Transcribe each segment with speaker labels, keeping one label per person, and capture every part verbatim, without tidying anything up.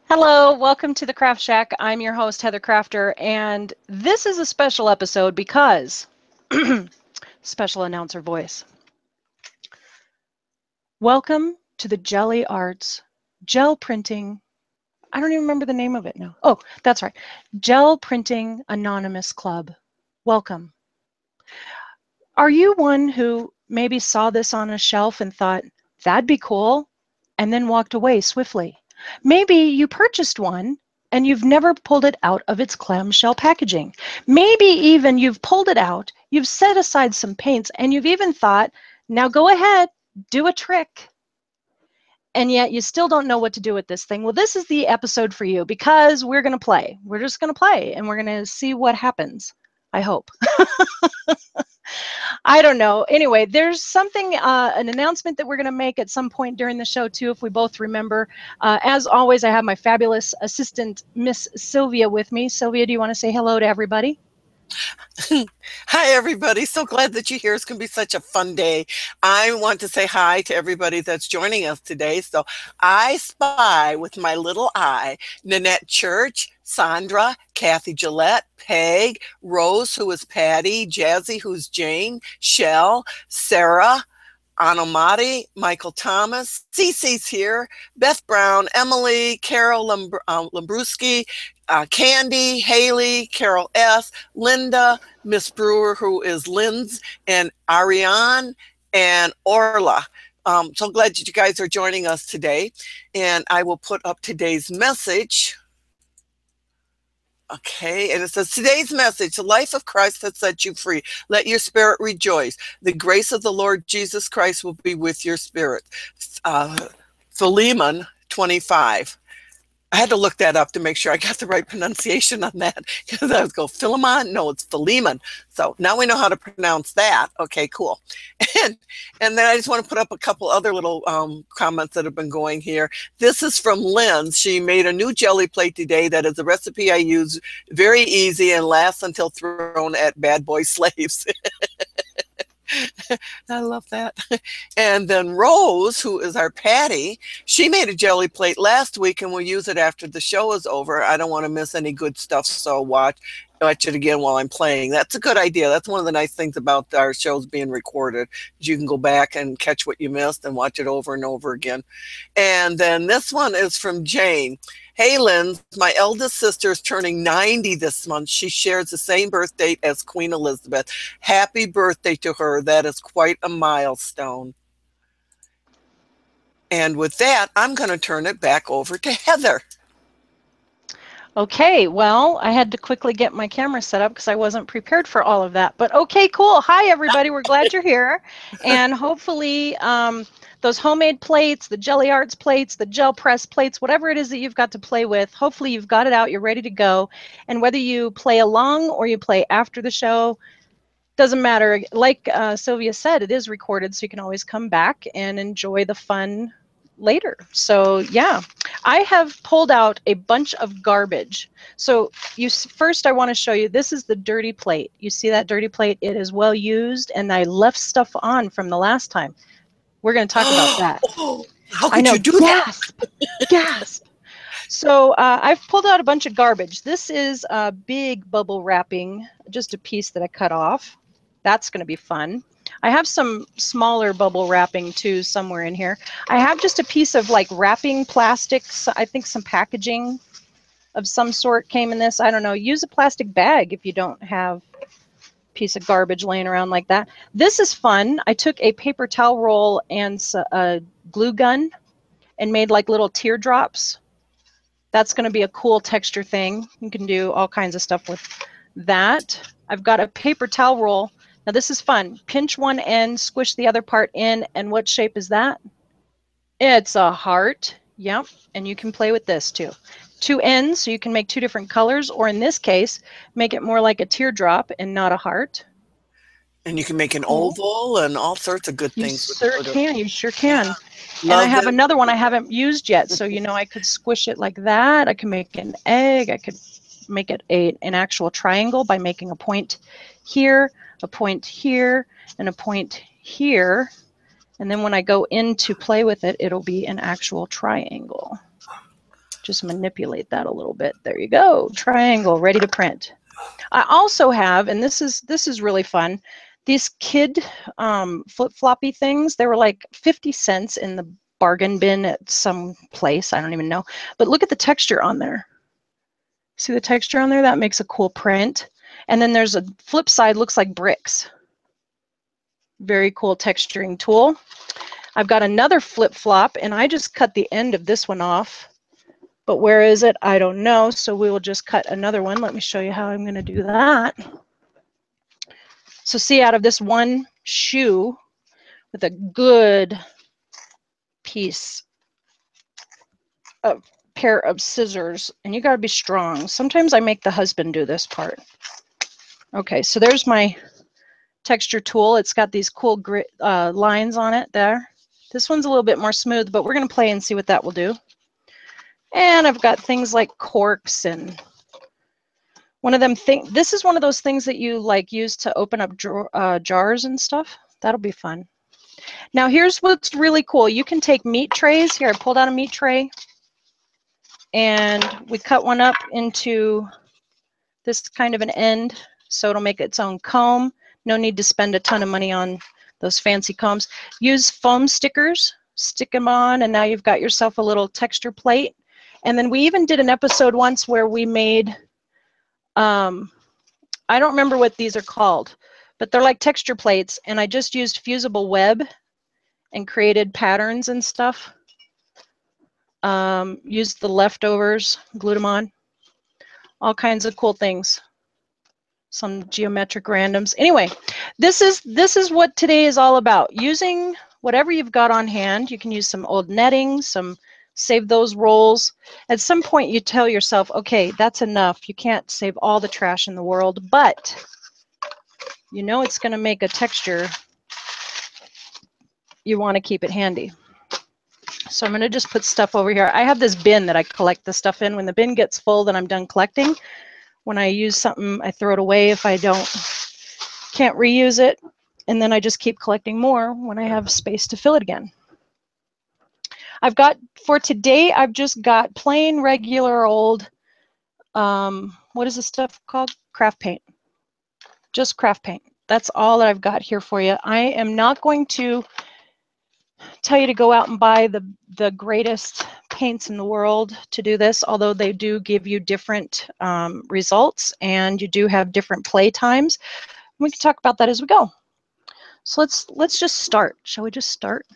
Speaker 1: Hello, welcome to the Craft Shack. I'm your host, Heather Crafter, and this is a special episode because special announcer voice. Welcome to the Gelli Arts Gel Printing. I don't even remember the name of it now. Oh, that's right. Gel Printing Anonymous Club. Welcome. Are you one who maybe saw this on a shelf and thought, that'd be cool, and then walked away swiftly? Maybe you purchased one and you've never pulled it out of its clamshell packaging. Maybe even you've pulled it out, you've set aside some paints, and you've even thought, now go ahead, do a trick. And yet you still don't know what to do with this thing. Well, this is the episode for you because we're going to play. We're just going to play and we're going to see what happens, I hope. I don't know. Anyway, there's something, uh, an announcement that we're going to make at some point during the show, too, if we both remember. Uh, as always, I have my fabulous assistant, Miss Sylvia, with me. Sylvia, do you want to say hello to everybody?
Speaker 2: Hi, everybody. So glad that you're here. It's going to be such a fun day. I want to say hi to everybody that's joining us today. So I spy with my little eye Nanette Church, Sandra, Kathy Gillette, Peg, Rose, who is Patty, Jazzy, who's Jane, Shell, Sarah, Anamati, Michael Thomas, Cece's here, Beth Brown, Emily, Carol Lambr um, Lambruski, uh, Candy, Haley, Carol S., Linda, Miss Brewer, who is Lynn's, and Ariane, and Orla. Um, so glad that you guys are joining us today. And I will put up today's message. Okay, and it says, today's message, the life of Christ has set you free. Let your spirit rejoice. The grace of the Lord Jesus Christ will be with your spirit. Uh, Philemon twenty-five. I had to look that up to make sure I got the right pronunciation on that, because I was going, Philemon? No, it's Philemon. So now we know how to pronounce that. Okay, cool. And, and then I just want to put up a couple other little um, comments that have been going here. This is from Lynn. She made a new jelly plate today that is a recipe I use, very easy and lasts until thrown at bad boy slaves. I love that. And then Rose, who is our Patty, she made a jelly plate last week and we'll use it after the show is over. I don't want to miss any good stuff, so watch watch it again while I'm playing. That's a good idea. That's one of the nice things about our shows being recorded. You can go back and catch what you missed and watch it over and over again. And then this one is from Jane. Hey, Lynn, my eldest sister is turning ninety this month. She shares the same birth date as Queen Elizabeth. Happy birthday to her. That is quite a milestone. And with that, I'm going to turn it back over to Heather.
Speaker 1: Okay, well, I had to quickly get my camera set up because I wasn't prepared for all of that. But okay, cool. Hi, everybody. We're glad you're here. And hopefully um, those homemade plates, the Gelli Arts plates, the gel press plates, whatever it is that you've got to play with, hopefully you've got it out, you're ready to go. And whether you play along or you play after the show, doesn't matter. Like uh, Sylvia said, it is recorded, so you can always come back and enjoy the fun later. So yeah, I have pulled out a bunch of garbage. So you first I want to show you, this is the dirty plate. You see that dirty plate? It is well used, and I left stuff on from the last time. We're going to talk about that.
Speaker 2: Oh, how could
Speaker 1: I know,
Speaker 2: you do
Speaker 1: gasp,
Speaker 2: that?
Speaker 1: gasp. So uh, I've pulled out a bunch of garbage. This is a big bubble wrapping, just a piece that I cut off. That's going to be fun. I have some smaller bubble wrapping too somewhere in here. I have just a piece of like wrapping plastics. I think some packaging of some sort came in this. I don't know. Use a plastic bag if you don't have a piece of garbage laying around like that. This is fun. I took a paper towel roll and a glue gun and made like little teardrops. That's going to be a cool texture thing. You can do all kinds of stuff with that. I've got a paper towel roll. Now this is fun. Pinch one end, squish the other part in, and what shape is that? It's a heart. Yep, and you can play with this too. Two ends, so you can make two different colors, or in this case, make it more like a teardrop and not a heart.
Speaker 2: And you can make an
Speaker 1: Cool.
Speaker 2: oval and all sorts of good
Speaker 1: You
Speaker 2: things.
Speaker 1: sure
Speaker 2: with
Speaker 1: can. You sure can.
Speaker 2: Yeah,
Speaker 1: And I
Speaker 2: love
Speaker 1: have
Speaker 2: them.
Speaker 1: another one I haven't used yet. So, you know, I could squish it like that. I can make an egg. I could make it a, an actual triangle by making a point here, a point here, and a point here. And then when I go in to play with it, it'll be an actual triangle. Just manipulate that a little bit. There you go. Triangle, ready to print. I also have, and this is this is really fun, these kid um, flip-floppy things. They were like fifty cents in the bargain bin at some place. I don't even know. But look at the texture on there. See the texture on there? That makes a cool print. And then there's a flip side, looks like bricks. Very cool texturing tool. I've got another flip-flop, and I just cut the end of this one off. But where is it? I don't know. So we will just cut another one. Let me show you how I'm going to do that. So see, out of this one shoe with a good piece of pair of scissors, and you got to be strong. Sometimes I make the husband do this part. Okay, so there's my texture tool. It's got these cool grit, uh, lines on it there. This one's a little bit more smooth, but we're going to play and see what that will do. And I've got things like corks and one of them thing. This is one of those things that you like use to open up drawer, uh, jars and stuff. That'll be fun. Now here's what's really cool. You can take meat trays. Here, I pulled out a meat tray, and we cut one up into this kind of an end, so it'll make its own comb. No need to spend a ton of money on those fancy combs. Use foam stickers, stick them on, and now you've got yourself a little texture plate. And then we even did an episode once where we made, um, I don't remember what these are called, but they're like texture plates, and I just used fusible web and created patterns and stuff. Um, used the leftovers, glued them on. All kinds of cool things. Some geometric randoms. Anyway, this is this is what today is all about. Using whatever you've got on hand. You can use some old netting, some save those rolls. At some point you tell yourself, okay, that's enough. You can't save all the trash in the world, but you know it's going to make a texture. You want to keep it handy. So I'm going to just put stuff over here. I have this bin that I collect the stuff in. When the bin gets full, then I'm done collecting. When I use something, I throw it away if I don't, can't reuse it. And then I just keep collecting more when I have space to fill it again. I've got, for today, I've just got plain, regular, old, um, what is this stuff called? Craft paint. Just craft paint. That's all that I've got here for you. I am not going to tell you to go out and buy the, the greatest paints in the world to do this, although they do give you different um, results, and you do have different play times. We can talk about that as we go. So let's let's just start. Shall we just start?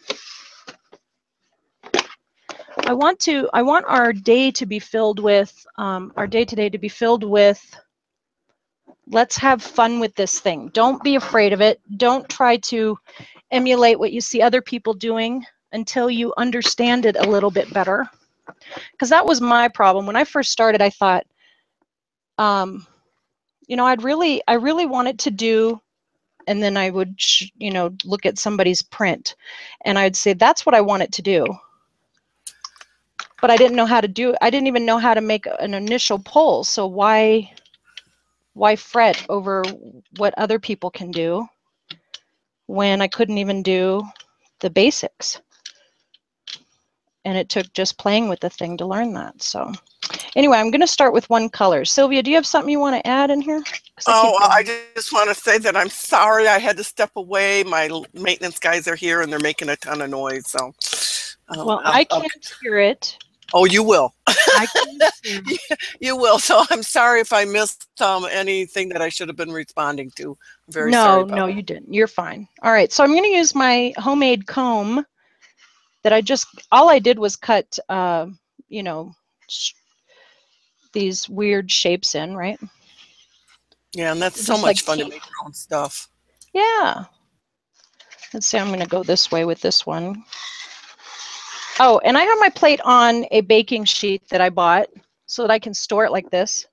Speaker 1: I want to I want our day to be filled with um, our day today to be filled with, let's have fun with this thing. Don't be afraid of it. Don't try to emulate what you see other people doing until you understand it a little bit better. Because that was my problem. When I first started, I thought, um, you know, I'd really, I really wanted to do, and then I would, you know, look at somebody's print, and I'd say, that's what I want it to do. But I didn't know how to do it. I didn't even know how to make an initial poll. So why, why fret over what other people can do when I couldn't even do the basics? And it took just playing with the thing to learn that. So anyway, I'm going to start with one color. Sylvia, do you have something you want to add in here?
Speaker 2: Oh, I just want to say that I'm sorry I had to step away. My maintenance guys are here and they're making a ton of noise. So,
Speaker 1: um, well, I'll, I can't I'll... hear it.
Speaker 2: Oh, you will.
Speaker 1: I can
Speaker 2: you, you will. So I'm sorry if I missed um, anything that I should have been responding to. I'm very
Speaker 1: no,
Speaker 2: sorry about
Speaker 1: no,
Speaker 2: that.
Speaker 1: you didn't. You're fine. All right. So I'm going to use my homemade comb that I just, all I did was cut, uh, you know, these weird shapes in, right?
Speaker 2: Yeah, and that's just so much like fun teeth. To make your own stuff.
Speaker 1: Yeah. Let's see, I'm going to go this way with this one. Oh, and I have my plate on a baking sheet that I bought so that I can store it like this.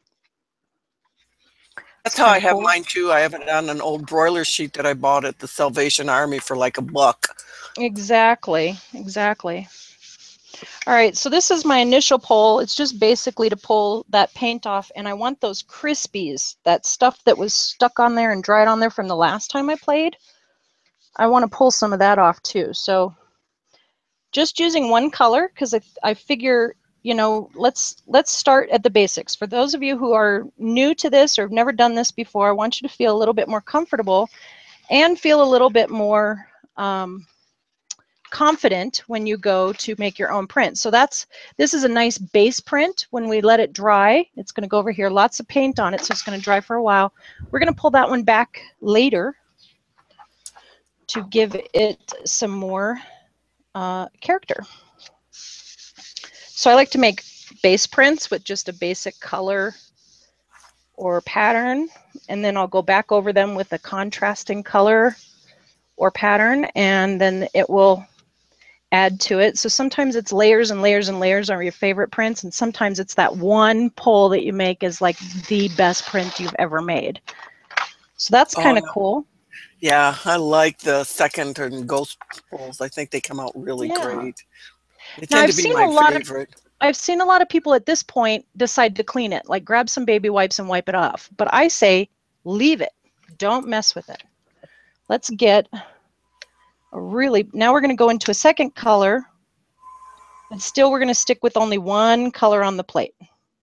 Speaker 2: That's how I have cool. mine too. I have it on an old broiler sheet that I bought at the Salvation Army for like a buck.
Speaker 1: Exactly, exactly. All right, so this is my initial pull. It's just basically to pull that paint off, and I want those crispies, that stuff that was stuck on there and dried on there from the last time I played. I want to pull some of that off too. So just using one color, because I, I figure you know, let's let's start at the basics. For those of you who are new to this or have never done this before, I want you to feel a little bit more comfortable and feel a little bit more um, confident when you go to make your own print. So that's, this is a nice base print. When we let it dry, it's going to go over here, lots of paint on it, so it's going to dry for a while. We're going to pull that one back later to give it some more uh, character. So I like to make base prints with just a basic color or pattern, and then I'll go back over them with a contrasting color or pattern, and then it will add to it. So sometimes it's layers and layers and layers are your favorite prints, and sometimes it's that one pull that you make is like the best print you've ever made. So that's kind of
Speaker 2: Oh,
Speaker 1: cool.
Speaker 2: yeah, I like the second and ghost pulls. I think they come out really
Speaker 1: Yeah.
Speaker 2: great. They
Speaker 1: Now
Speaker 2: tend
Speaker 1: I've
Speaker 2: to be
Speaker 1: seen
Speaker 2: my
Speaker 1: a lot
Speaker 2: favorite.
Speaker 1: of I've seen a lot of people at this point decide to clean it, like grab some baby wipes and wipe it off. But I say leave it. Don't mess with it. Let's get a really, now we're going to go into a second color, and still we're going to stick with only one color on the plate.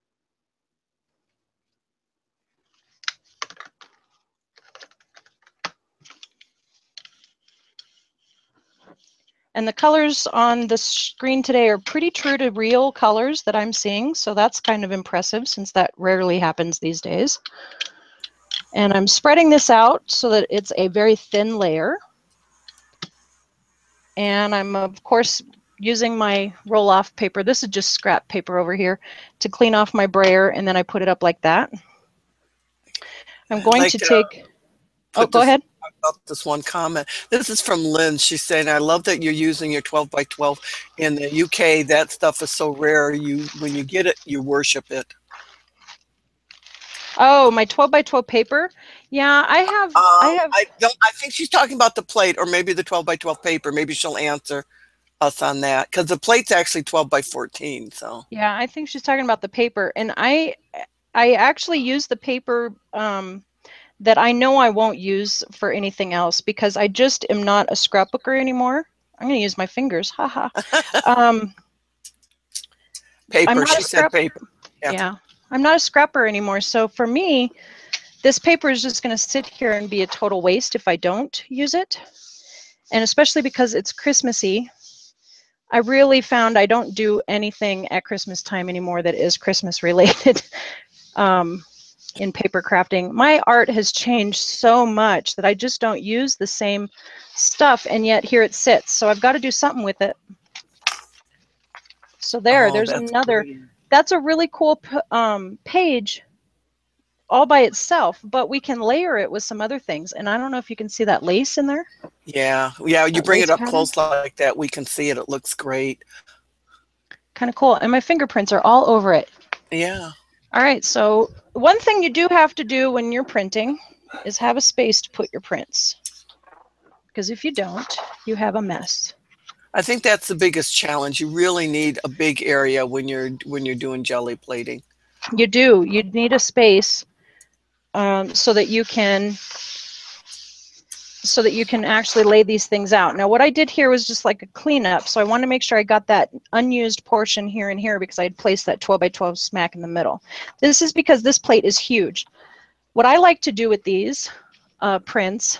Speaker 1: And the colors on the screen today are pretty true to real colors that I'm seeing, so that's kind of impressive since that rarely happens these days. And I'm spreading this out so that it's a very thin layer. And I'm, of course, using my roll-off paper. This is just scrap paper over here to clean off my brayer, and then I put it up like that. I'm
Speaker 2: I'd
Speaker 1: going
Speaker 2: like
Speaker 1: to
Speaker 2: to
Speaker 1: take, oh,
Speaker 2: put
Speaker 1: go
Speaker 2: this
Speaker 1: ahead.
Speaker 2: about this one comment. This is from Lynn. She's saying, I love that you're using your twelve by twelve. In the U K, that stuff is so rare. You when you get it, you worship it.
Speaker 1: Oh, my twelve by twelve paper. Yeah, I have, I
Speaker 2: Um,
Speaker 1: have,
Speaker 2: I don't. I think she's talking about the plate, or maybe the twelve by twelve paper. Maybe she'll answer us on that because the plate's actually twelve by fourteen. So
Speaker 1: yeah, I think she's talking about the paper. And I, I actually use the paper um, that I know I won't use for anything else because I just am not a scrapbooker anymore. I'm going to use my fingers. Haha. um, I'm
Speaker 2: paper.
Speaker 1: not a
Speaker 2: She said
Speaker 1: scrap.
Speaker 2: paper. Yeah.
Speaker 1: Yeah, I'm not a scrapper anymore. So for me, this paper is just going to sit here and be a total waste if I don't use it. And especially because it's Christmassy, I really found I don't do anything at Christmas time anymore that is Christmas related. um, in paper crafting. My art has changed so much that I just don't use the same stuff, and yet here it sits. So I've got to do something with it. So there,
Speaker 2: Oh,
Speaker 1: there's
Speaker 2: that's
Speaker 1: another,
Speaker 2: pretty.
Speaker 1: that's a really cool um, page all by itself, but we can layer it with some other things. And I don't know if you can see that lace in there.
Speaker 2: Yeah, yeah. You
Speaker 1: That
Speaker 2: bring
Speaker 1: lace
Speaker 2: it up
Speaker 1: pattern.
Speaker 2: close like that, we can see it. It looks great.
Speaker 1: Kind of cool. And my fingerprints are all over it.
Speaker 2: Yeah.
Speaker 1: All right, so one thing you do have to do when you're printing is have a space to put your prints. Because if you don't, you have a mess.
Speaker 2: I think that's the biggest challenge. You really need a big area when you're when you're doing jelly plating.
Speaker 1: You do. You need a space um, so that you can so that you can actually lay these things out. Now, what I did here was just like a cleanup. So I want to make sure I got that unused portion here and here because I had placed that twelve by twelve smack in the middle. This is because this plate is huge. What I like to do with these uh, prints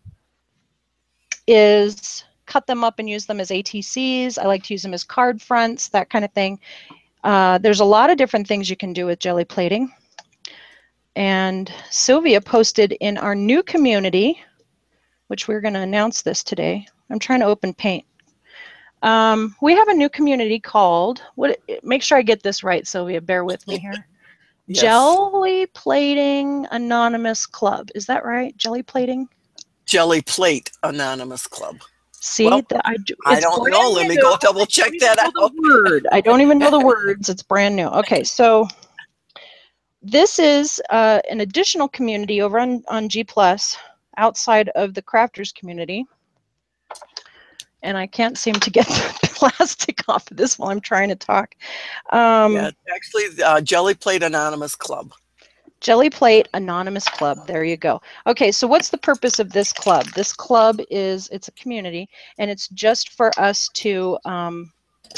Speaker 1: is cut them up and use them as A T Cs. I like to use them as card fronts, that kind of thing. Uh, there's a lot of different things you can do with jelly plating. And Sylvia posted in our new community, which we're going to announce this today. I'm trying to open Paint. Um, we have a new community called, what? Make sure I get this right, Sylvia, bear with me here.
Speaker 2: Yes.
Speaker 1: Jelly Plating Anonymous Club. Is that right? Jelly Plating?
Speaker 2: Jelly Plate Anonymous Club.
Speaker 1: See,
Speaker 2: Well,
Speaker 1: the, I do,
Speaker 2: I
Speaker 1: it's
Speaker 2: don't
Speaker 1: brand
Speaker 2: know. Let me
Speaker 1: new.
Speaker 2: go double
Speaker 1: I
Speaker 2: check
Speaker 1: don't even
Speaker 2: that
Speaker 1: know the
Speaker 2: out.
Speaker 1: word. I don't even know the words. It's brand new. Okay, so this is uh, an additional community over on, on G Plus outside of the crafters community. And I can't seem to get the plastic off of this while I'm trying to talk. Um,
Speaker 2: Yeah, actually, uh, Jelly Plate Anonymous Club.
Speaker 1: Jelly Plate Anonymous Club. There you go. Okay, so what's the purpose of this club? This club is, it's a community, and it's just for us to um,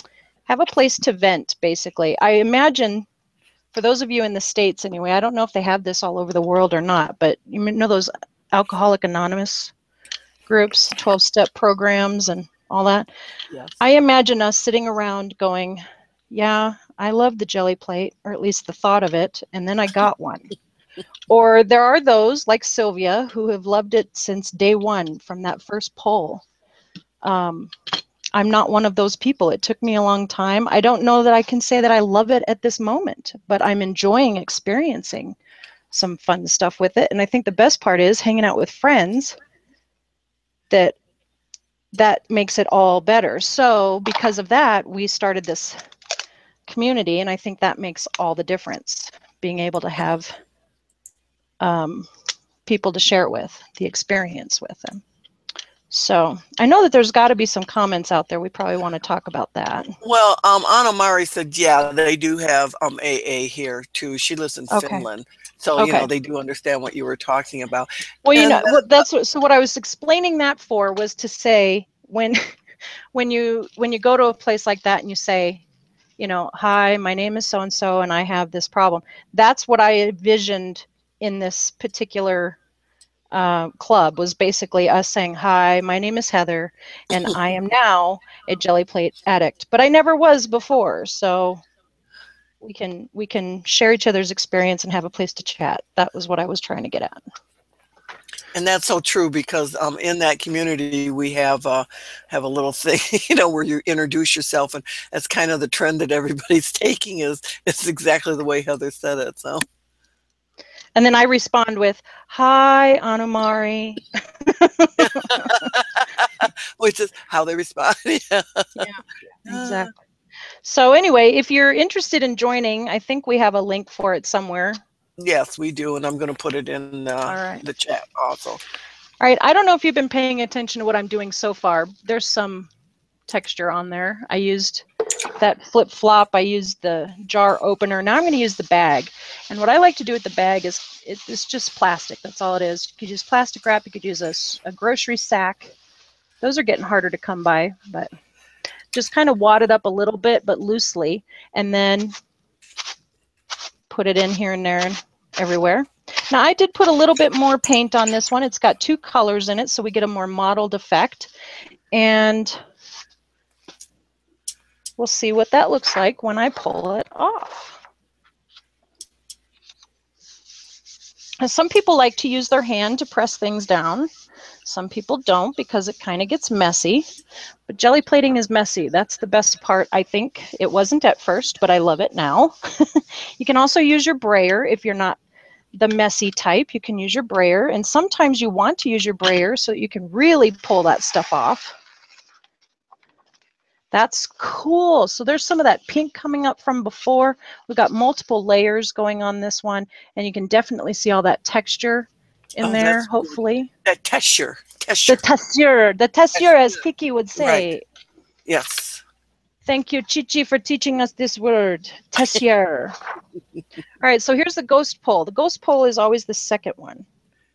Speaker 1: have a place to vent, basically. I imagine, for those of you in the States anyway, I don't know if they have this all over the world or not, but you know those Alcoholic Anonymous groups, twelve-step programs and all that?
Speaker 2: Yes.
Speaker 1: I imagine us sitting around going, yeah, I love the jelly plate, or at least the thought of it, and then I got one. Or there are those, like Sylvia, who have loved it since day one from that first poll. Um, I'm not one of those people. It took me a long time. I don't know that I can say that I love it at this moment, but I'm enjoying experiencing some fun stuff with it. And I think the best part is hanging out with friends that that makes it all better. So because of that, we started this community, and I think that makes all the difference, being able to have um, people to share it with, the experience with them. So I know that there's got to be some comments out there. We probably want to talk about that.
Speaker 2: Well, um, Anna Mari said, yeah, they do have um, A A here too. She lives in
Speaker 1: Okay.
Speaker 2: Finland. So,
Speaker 1: Okay.
Speaker 2: you know, they do understand what you were talking about.
Speaker 1: Well, you
Speaker 2: And
Speaker 1: know,
Speaker 2: then,
Speaker 1: what, that's what, so what I was explaining that for was to say when, when you, when you go to a place like that and you say, you know, hi, my name is so-and-so and I have this problem. That's what I envisioned in this particular uh, club, was basically us saying, hi, my name is Heather and I am now a jelly plate addict, but I never was before. So we can, we can share each other's experience and have a place to chat. That was what I was trying to get at.
Speaker 2: and that's so true, because um, in that community we have uh, have a little thing, you know, where you introduce yourself, and that's kind of the trend that everybody's taking. Is it's exactly the way Heather said it. So,
Speaker 1: and then I respond with, hi, Anumari.
Speaker 2: which is how they respond. Yeah.
Speaker 1: Yeah, exactly. So anyway, if you're interested in joining, I think we have a link for it somewhere.
Speaker 2: Yes, we do, and I'm going to put it in uh,
Speaker 1: All right.
Speaker 2: the chat also.
Speaker 1: All right. I don't know if you've been paying attention to what I'm doing so far. There's some texture on there. I used that flip flop. I used the jar opener. Now I'm going to use the bag. And what I like to do with the bag is it, it's just plastic. That's all it is. You could use plastic wrap. You could use a, a grocery sack. Those are getting harder to come by, but just kind of wad it up a little bit, but loosely, and then put it in here and there and everywhere. Now I did put a little bit more paint on this one. It's got two colors in it, so we get a more mottled effect. And we'll see what that looks like when I pull it off. And some people like to use their hand to press things down. Some people don't, because it kind of gets messy. But jelly plating is messy. That's the best part, I think. It wasn't at first, but I love it now. You can also use your brayer if you're not the messy type. You can use your brayer, and sometimes you want to use your brayer so that you can really pull that stuff off. That's cool. So there's some of that pink coming up from before. We've got multiple layers going on this one, and you can definitely see all that texture in
Speaker 2: Oh,
Speaker 1: there,
Speaker 2: that's
Speaker 1: hopefully.
Speaker 2: that texture, texture.
Speaker 1: The texture, the texture, as Kiki would say.
Speaker 2: Right. Yes.
Speaker 1: Thank you, Chichi, for teaching us this word, texture. All right, so here's the ghost pole. The ghost pole is always the second one.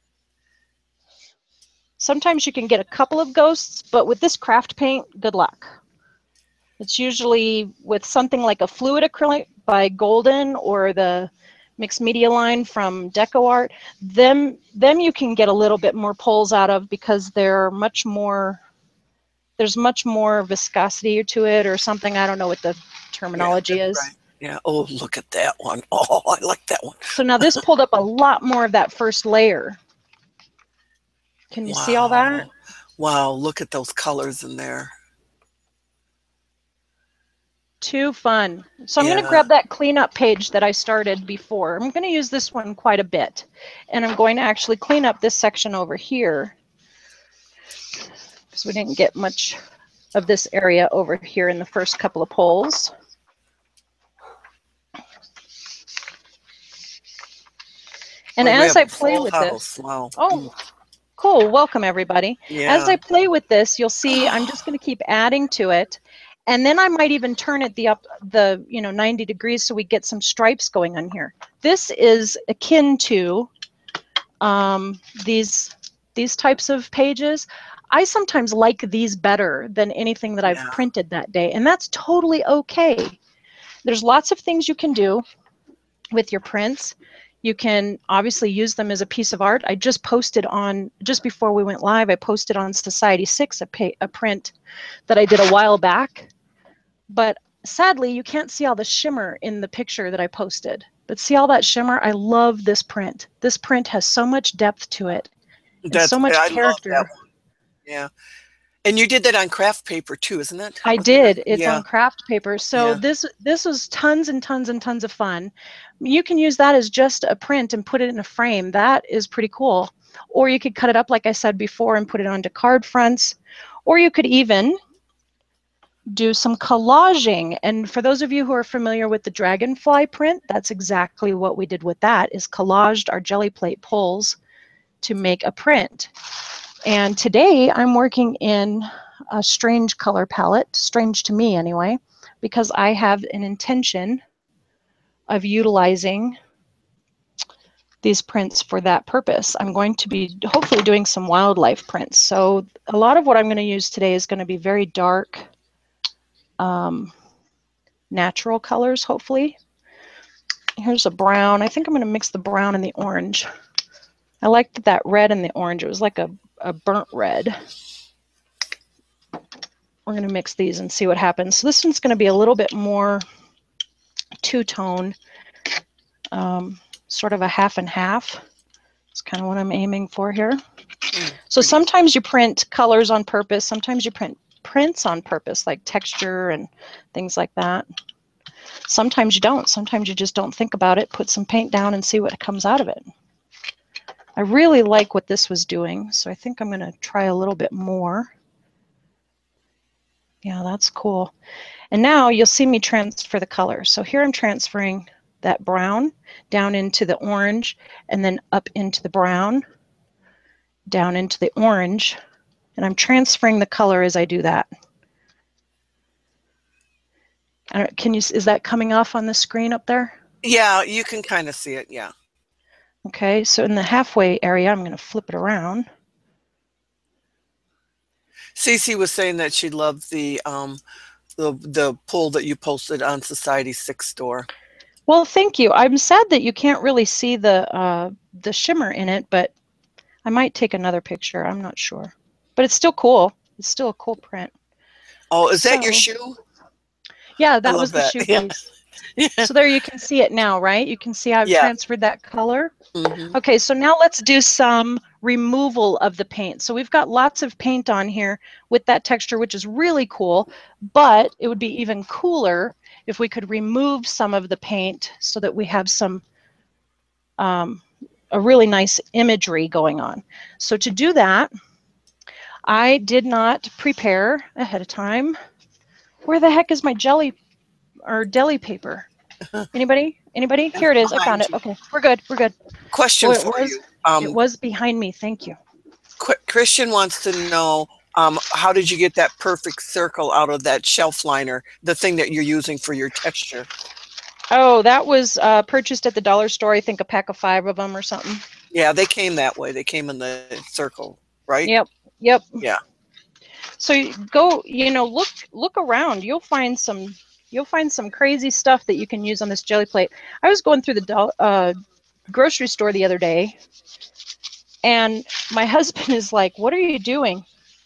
Speaker 1: Sometimes you can get a couple of ghosts, but with this craft paint, good luck. It's usually with something like a fluid acrylic by Golden, or the mixed media line from Deco Art. Them, them you can get a little bit more poles out of, because they're much more, there's much more viscosity to it or something. I don't know what the terminology
Speaker 2: yeah,
Speaker 1: is.
Speaker 2: Right. Yeah. Oh, look at that one. Oh, I like that one.
Speaker 1: So now this pulled up a lot more of that first layer. Can you
Speaker 2: wow.
Speaker 1: see all that?
Speaker 2: Wow. Look at those colors in there.
Speaker 1: Too fun. So I'm
Speaker 2: yeah.
Speaker 1: going to grab that cleanup page that I started before. I'm going to use this one quite a bit. And I'm going to actually clean up this section over here, because we didn't get much of this area over here in the first couple of polls. And
Speaker 2: oh,
Speaker 1: as I play with
Speaker 2: house.
Speaker 1: this,
Speaker 2: wow.
Speaker 1: oh, cool. Welcome, everybody.
Speaker 2: Yeah.
Speaker 1: As I play with this, you'll see I'm just going to keep adding to it. And then I might even turn it the up the you know ninety degrees so we get some stripes going on here. This is akin to um, these these types of pages. I sometimes like these better than anything that I've
Speaker 2: Yeah.
Speaker 1: printed that day, and that's totally okay. There's lots of things you can do with your prints. You can obviously use them as a piece of art. I just posted on, just before we went live, I posted on Society six a, pay, a print that I did a while back. But sadly, you can't see all the shimmer in the picture that I posted. But see all that shimmer? I love this print. This print has so much depth to it and
Speaker 2: That's
Speaker 1: so much
Speaker 2: I love that
Speaker 1: character.
Speaker 2: one. Yeah. And you did that on craft paper too, isn't it?
Speaker 1: I
Speaker 2: Wasn't that?
Speaker 1: did. It's
Speaker 2: Yeah.
Speaker 1: on craft paper. So
Speaker 2: Yeah.
Speaker 1: this this was tons and tons and tons of fun. You can use that as just a print and put it in a frame. That is pretty cool. Or you could cut it up, like I said before, and put it onto card fronts. Or you could even do some collaging. And for those of you who are familiar with the dragonfly print, that's exactly what we did with that, is collaged our jelly plate pulls to make a print. And today I'm working in a strange color palette, strange to me anyway, because I have an intention of utilizing these prints for that purpose. I'm going to be hopefully doing some wildlife prints. So a lot of what I'm going to use today is going to be very dark, um, natural colors, hopefully. Here's a brown. I think I'm going to mix the brown and the orange. I liked that red and the orange. It was like a, a burnt red. We're going to mix these and see what happens. So this one's going to be a little bit more two-tone, um, sort of a half and half. It's kind of what I'm aiming for here.
Speaker 2: Mm,
Speaker 1: So
Speaker 2: pretty.
Speaker 1: sometimes you print colors on purpose. Sometimes you print prints on purpose, like texture and things like that. Sometimes you don't. Sometimes you just don't think about it, put some paint down and see what comes out of it. I really like what this was doing, so I think I'm going to try a little bit more. Yeah, that's cool. And now you'll see me transfer the color. So here I'm transferring that brown down into the orange, and then up into the brown, down into the orange, and I'm transferring the color as I do that. I don't, can you, is that coming off on the screen up there?
Speaker 2: Yeah, you can kind of see it. Yeah.
Speaker 1: Okay, so in the halfway area, I'm going to flip it around.
Speaker 2: Cece was saying that she loved the um the the poll that you posted on Society six store.
Speaker 1: Well, thank you. I'm sad that you can't really see the uh, the shimmer in it, but I might take another picture. I'm not sure, but it's still cool. It's still a cool print.
Speaker 2: Oh, is that your
Speaker 1: So,
Speaker 2: shoe?
Speaker 1: yeah,
Speaker 2: I
Speaker 1: that
Speaker 2: love
Speaker 1: was the
Speaker 2: that.
Speaker 1: shoe
Speaker 2: Yeah.
Speaker 1: piece.
Speaker 2: Yeah.
Speaker 1: So there you can see it now, right? You can see I've
Speaker 2: Yeah.
Speaker 1: transferred that color.
Speaker 2: Mm-hmm.
Speaker 1: Okay, so now let's do some removal of the paint. So we've got lots of paint on here with that texture, which is really cool, but it would be even cooler if we could remove some of the paint so that we have some um, a really nice imagery going on. So to do that, I did not prepare ahead of time. Where the heck is my jelly or deli paper? Anybody? Anybody? Here it is. I found
Speaker 2: Behind
Speaker 1: it.
Speaker 2: you.
Speaker 1: Okay, we're good. We're good.
Speaker 2: Question
Speaker 1: Well, it
Speaker 2: for
Speaker 1: was
Speaker 2: you.
Speaker 1: it
Speaker 2: Um,
Speaker 1: was behind me. Thank you.
Speaker 2: Qu Christian wants to know, um, how did you get that perfect circle out of that shelf liner, the thing that you're using for your texture?
Speaker 1: Oh, that was uh, purchased at the dollar store. I think a pack of five of them or something.
Speaker 2: Yeah, they came that way. They came in the circle, right?
Speaker 1: Yep. Yep.
Speaker 2: Yeah.
Speaker 1: So you go, you know, look look around. You'll find some you'll find some crazy stuff that you can use on this jelly plate. I was going through the uh, grocery store the other day, and my husband is like, "What are you doing?"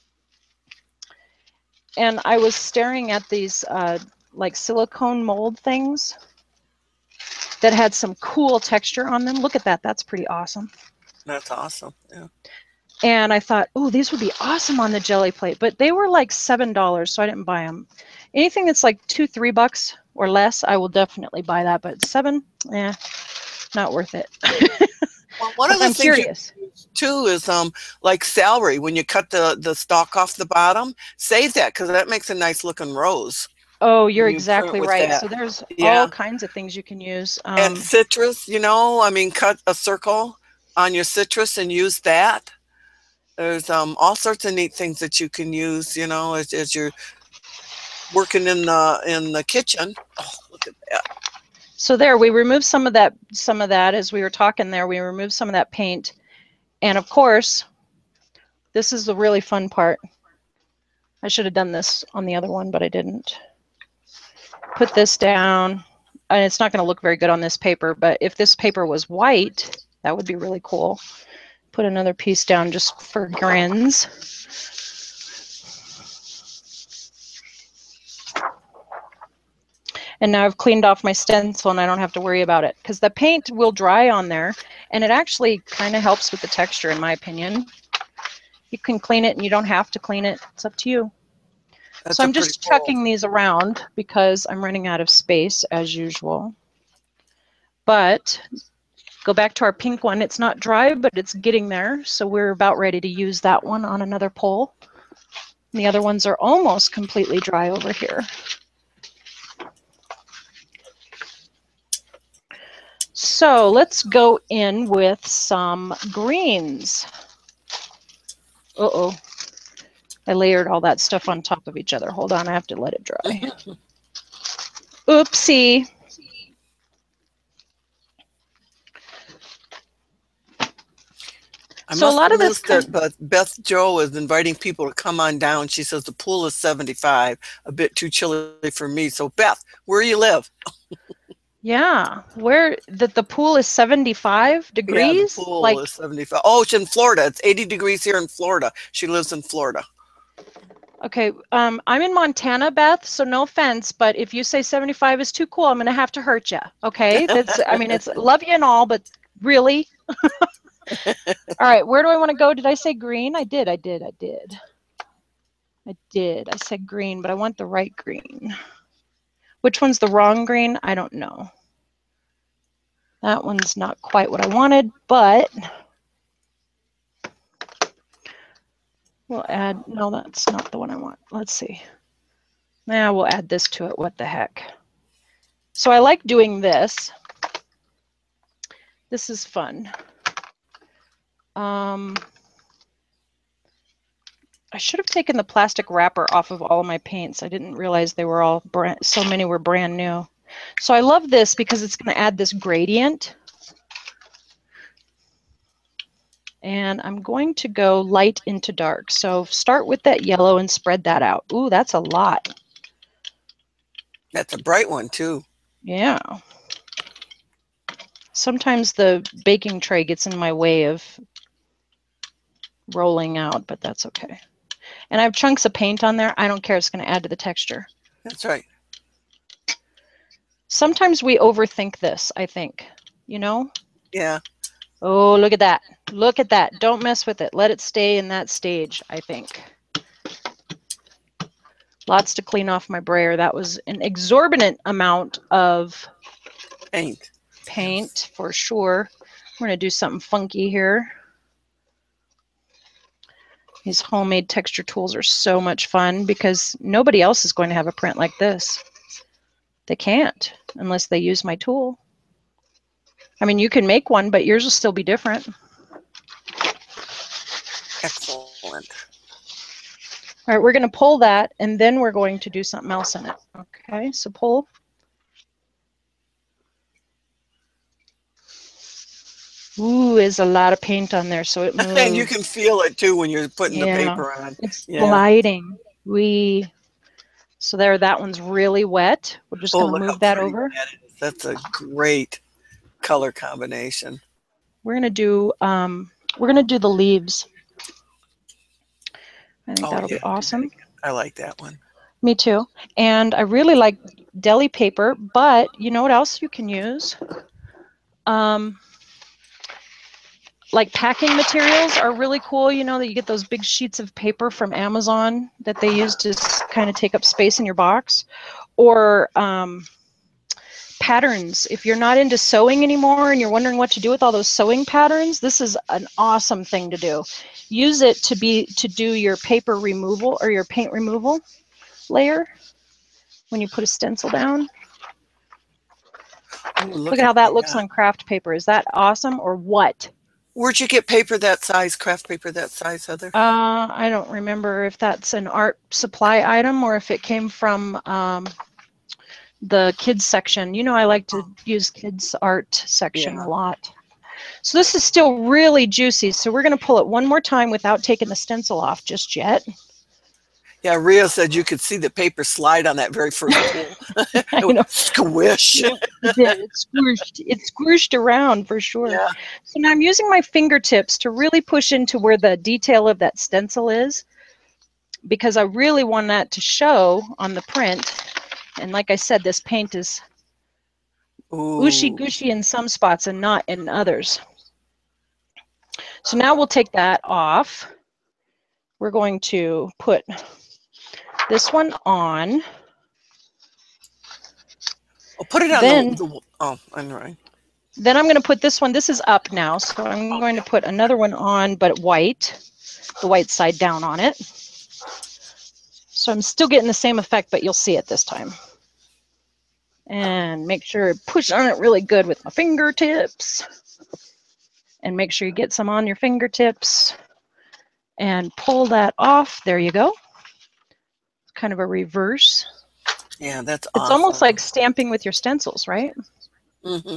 Speaker 1: And I was staring at these uh, like silicone mold things that had some cool texture on them. Look at that. That's pretty awesome.
Speaker 2: That's awesome. Yeah.
Speaker 1: And I thought, oh, these would be awesome on the jelly plate, but they were like seven dollars, so I didn't buy them. Anything that's like two, three bucks or less, I will definitely buy that. But seven, eh, not worth it.
Speaker 2: Well, one
Speaker 1: But
Speaker 2: of the
Speaker 1: I'm
Speaker 2: things you
Speaker 1: curious.
Speaker 2: can use too is um like celery. When you cut the the stalk off the bottom, save that because that makes a nice looking rose
Speaker 1: Oh, you're
Speaker 2: when you print
Speaker 1: exactly
Speaker 2: with
Speaker 1: right.
Speaker 2: that.
Speaker 1: So there's all
Speaker 2: Yeah.
Speaker 1: kinds of things you can use.
Speaker 2: And
Speaker 1: Um,
Speaker 2: citrus, you know, I mean, cut a circle on your citrus and use that. There's um all sorts of neat things that you can use, you know, as, as you're working in the in the kitchen. Oh, look at that.
Speaker 1: so there, we removed some of that. Some of that as we were talking there, we removed some of that paint, and of course, This is the really fun part. I should have done this on the other one, but I didn't. Put this down. And it's not going to look very good on this paper, but if this paper was white, that would be really cool. Put another piece down just for grins. And now I've cleaned off my stencil and I don't have to worry about it because the paint will dry on there and it actually kind of helps with the texture in my opinion. You can clean it and you don't have to clean it. It's up to you.
Speaker 2: That's
Speaker 1: So I'm
Speaker 2: pretty
Speaker 1: just
Speaker 2: cool.
Speaker 1: chucking these around because I'm running out of space as usual. But go back to our pink one. It's not dry, but it's getting there. So we're about ready to use that one on another pole. And the other ones are almost completely dry over here. So let's go in with some greens. Uh-oh. I layered all that stuff on top of each other. Hold on, I have to let it dry. Oopsie.
Speaker 2: I
Speaker 1: So a
Speaker 2: must
Speaker 1: lot
Speaker 2: have
Speaker 1: of this
Speaker 2: missed it, but Beth Jo is inviting people to come on down. She says the pool is seventy-five, a bit too chilly for me. So Beth, where you live?
Speaker 1: Yeah, where the, the pool is seventy-five
Speaker 2: Yeah, the
Speaker 1: degrees?
Speaker 2: pool
Speaker 1: Like,
Speaker 2: is seventy-five. Oh, it's in Florida. It's eighty degrees here in Florida. She lives in Florida.
Speaker 1: okay, um, I'm in Montana, Beth, so no offense, but if you say seventy-five is too cool, I'm going to have to hurt you, okay? That's, I mean, it's love you and all, but really? All right, where do I want to go? Did I say green? I did, I did, I did. I did. I said green, but I want the right green. Which one's the wrong green? I don't know. That one's not quite what I wanted, but we'll add, no, that's not the one I want. Let's see. Now we'll add this to it. What the heck? So I like doing this. This is fun. Um, I should have taken the plastic wrapper off of all of my paints. I didn't realize they were all brand, so many were brand new. So I love this because it's going to add this gradient. And I'm going to go light into dark. So start with that yellow and spread that out. Ooh, that's a lot.
Speaker 2: That's a bright one too.
Speaker 1: Yeah. Sometimes the baking tray gets in my way of rolling out, but that's okay. And I have chunks of paint on there. I don't care. It's going to add to the texture.
Speaker 2: That's right.
Speaker 1: Sometimes we overthink this, I think. You know?
Speaker 2: Yeah.
Speaker 1: Oh, look at that. Look at that. Don't mess with it. Let it stay in that stage, I think. Lots to clean off my brayer. That was an exorbitant amount of
Speaker 2: Paint.
Speaker 1: Paint, for sure. We're going to do something funky here. These homemade texture tools are so much fun because nobody else is going to have a print like this. They can't unless they use my tool. I mean, you can make one, but yours will still be different.
Speaker 2: Excellent.
Speaker 1: All right, we're going to pull that, and then we're going to do something else in it. Okay, so pull. Ooh, is a lot of paint on there, so it moves.
Speaker 2: And you can feel it too when you're putting
Speaker 1: Yeah,
Speaker 2: the paper on.
Speaker 1: it's
Speaker 2: Yeah.
Speaker 1: gliding. We so there, that one's really wet. We're just
Speaker 2: Oh,
Speaker 1: going to
Speaker 2: look how
Speaker 1: move that
Speaker 2: pretty
Speaker 1: over.
Speaker 2: that is. That's a great color combination.
Speaker 1: We're going to do um, we're going to do the leaves. I think
Speaker 2: Oh,
Speaker 1: that'll
Speaker 2: yeah,
Speaker 1: be awesome.
Speaker 2: I like that one.
Speaker 1: Me too. And I really like deli paper, but you know what else you can use? Um, like packing materials are really cool. You know that you get those big sheets of paper from Amazon that they use to kind of take up space in your box, or um, patterns. If you're not into sewing anymore and you're wondering what to do with all those sewing patterns, this is an awesome thing to do. Use it to be to do your paper removal or your paint removal layer when you put a stencil down.
Speaker 2: Ooh, look,
Speaker 1: Look at how that looks
Speaker 2: that.
Speaker 1: on craft paper. Is that awesome or what?
Speaker 2: Where'd you get paper that size, craft paper that size, Heather?
Speaker 1: Uh, I don't remember if that's an art supply item or if it came from um, the kids section. You know, I like to use kids art section
Speaker 2: Yeah.
Speaker 1: a lot. So this is still really juicy. So we're going to pull it one more time without taking the stencil off just yet.
Speaker 2: Yeah, Ria said you could see the paper slide on that very first pull.
Speaker 1: I
Speaker 2: It went
Speaker 1: know.
Speaker 2: squish.
Speaker 1: Yeah, it did. It squished. It squished around for sure.
Speaker 2: Yeah.
Speaker 1: So now I'm using my fingertips to really push into where the detail of that stencil is, because I really want that to show on the print. And like I said, this paint is ooshy
Speaker 2: Ooh.
Speaker 1: gushy in some spots and not in others. So now we'll take that off. We're going to put this one on.
Speaker 2: Oh, put it on
Speaker 1: Then,
Speaker 2: the, the oh, I'm right.
Speaker 1: then I'm going to put this one. This is up now, so I'm going to put another one on, but white, the white side down on it. So I'm still getting the same effect, but you'll see it this time. And make sure to push on it really good with my fingertips. And make sure you get some on your fingertips. And pull that off. There you go. It's kind of a reverse.
Speaker 2: Yeah, that's
Speaker 1: It's
Speaker 2: awesome.
Speaker 1: almost like stamping with your stencils, right?
Speaker 2: Mm-hmm.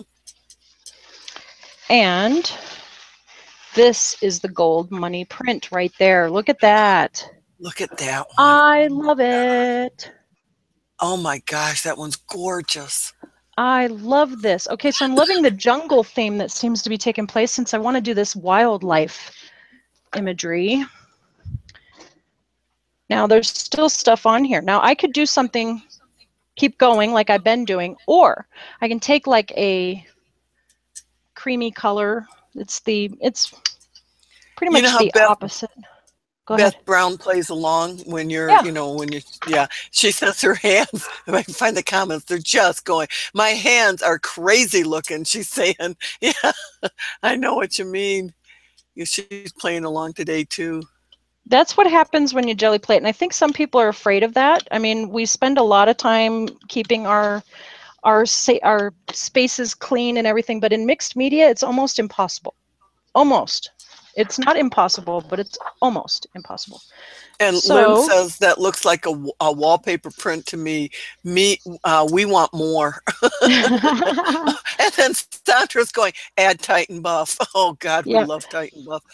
Speaker 1: And this is the gold money print right there. Look at that.
Speaker 2: Look at that one.
Speaker 1: I love it.
Speaker 2: Oh my gosh, that one's gorgeous.
Speaker 1: I love this. Okay, so I'm loving the jungle theme that seems to be taking place, since I want to do this wildlife imagery. Now there's still stuff on here. Now I could do something, keep going like I've been doing, or I can take like a creamy color. It's the, it's pretty
Speaker 2: You
Speaker 1: much
Speaker 2: know how
Speaker 1: the
Speaker 2: Beth
Speaker 1: opposite. Go
Speaker 2: Beth
Speaker 1: ahead.
Speaker 2: Brown plays along when you're,
Speaker 1: Yeah.
Speaker 2: you know, when you, yeah, she says her hands, if I can find the comments, they're just going, my hands are crazy looking. She's saying, yeah, I know what you mean. She's playing along today too.
Speaker 1: That's what happens when you jelly plate. And I think some people are afraid of that. I mean, we spend a lot of time keeping our, our, our spaces clean and everything, but in mixed media, it's almost impossible. Almost. It's not impossible, but it's almost impossible.
Speaker 2: And
Speaker 1: so,
Speaker 2: Lynn says that looks like a, a wallpaper print to me. Me, uh, we want more. And then Sandra's going, add Titan Buff. Oh God, we
Speaker 1: yeah.
Speaker 2: love Titan Buff.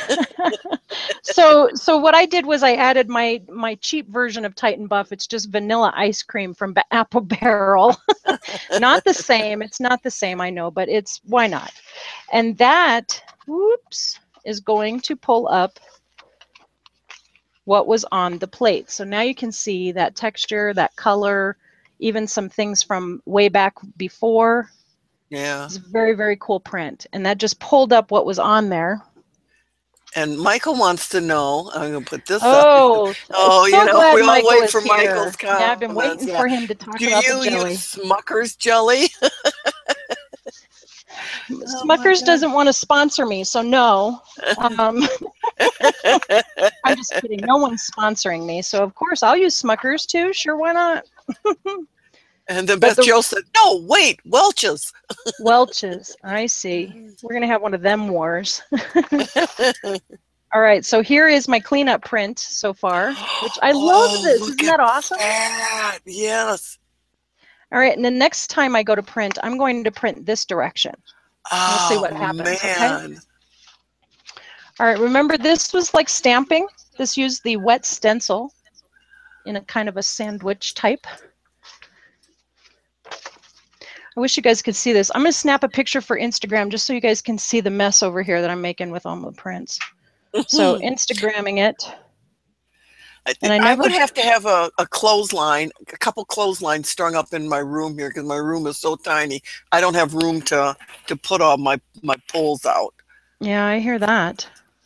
Speaker 1: so, so what I did was I added my my cheap version of Titan Buff. It's just vanilla ice cream from Apple Barrel. Not the same. It's not the same, I know, but it's, why not? And that, whoops, is going to pull up what was on the plate. So now you can see that texture, that color, even some things from way back before.
Speaker 2: Yeah.
Speaker 1: It's a very, very cool print. And that just pulled up what was on there.
Speaker 2: And Michael wants to know, I'm going to put this
Speaker 1: oh,
Speaker 2: up. Oh,
Speaker 1: so
Speaker 2: you know,
Speaker 1: glad
Speaker 2: we all
Speaker 1: Michael
Speaker 2: wait
Speaker 1: is
Speaker 2: for
Speaker 1: here.
Speaker 2: Michael's comments.
Speaker 1: Yeah, I've been waiting
Speaker 2: yeah.
Speaker 1: for him to talk
Speaker 2: Do
Speaker 1: about
Speaker 2: you
Speaker 1: the jelly.
Speaker 2: use Smucker's jelly?
Speaker 1: Smucker's oh doesn't want to sponsor me, so no. Um, I'm just kidding. No one's sponsoring me, so of course I'll use Smucker's too. Sure, why not?
Speaker 2: And then Beth the, Joe said, no, wait, Welch's.
Speaker 1: Welch's, I see. We're going to have one of them wars. All right, so here is my cleanup print so far, which I oh, love this. Isn't that awesome?
Speaker 2: That. Yes.
Speaker 1: All right, and the next time I go to print, I'm going to print this direction.
Speaker 2: Oh,
Speaker 1: we'll see what happens,
Speaker 2: man.
Speaker 1: okay? All right, remember this was like stamping. This used the wet stencil in a kind of a sandwich type. I wish you guys could see this. I'm going to snap a picture for Instagram just so you guys can see the mess over here that I'm making with all my prints. So Instagramming it.
Speaker 2: I, and I, never... I would have to have a, a clothesline, a couple clotheslines strung up in my room here because my room is so tiny. I don't have room to, to put all my, my poles out.
Speaker 1: Yeah, I hear that.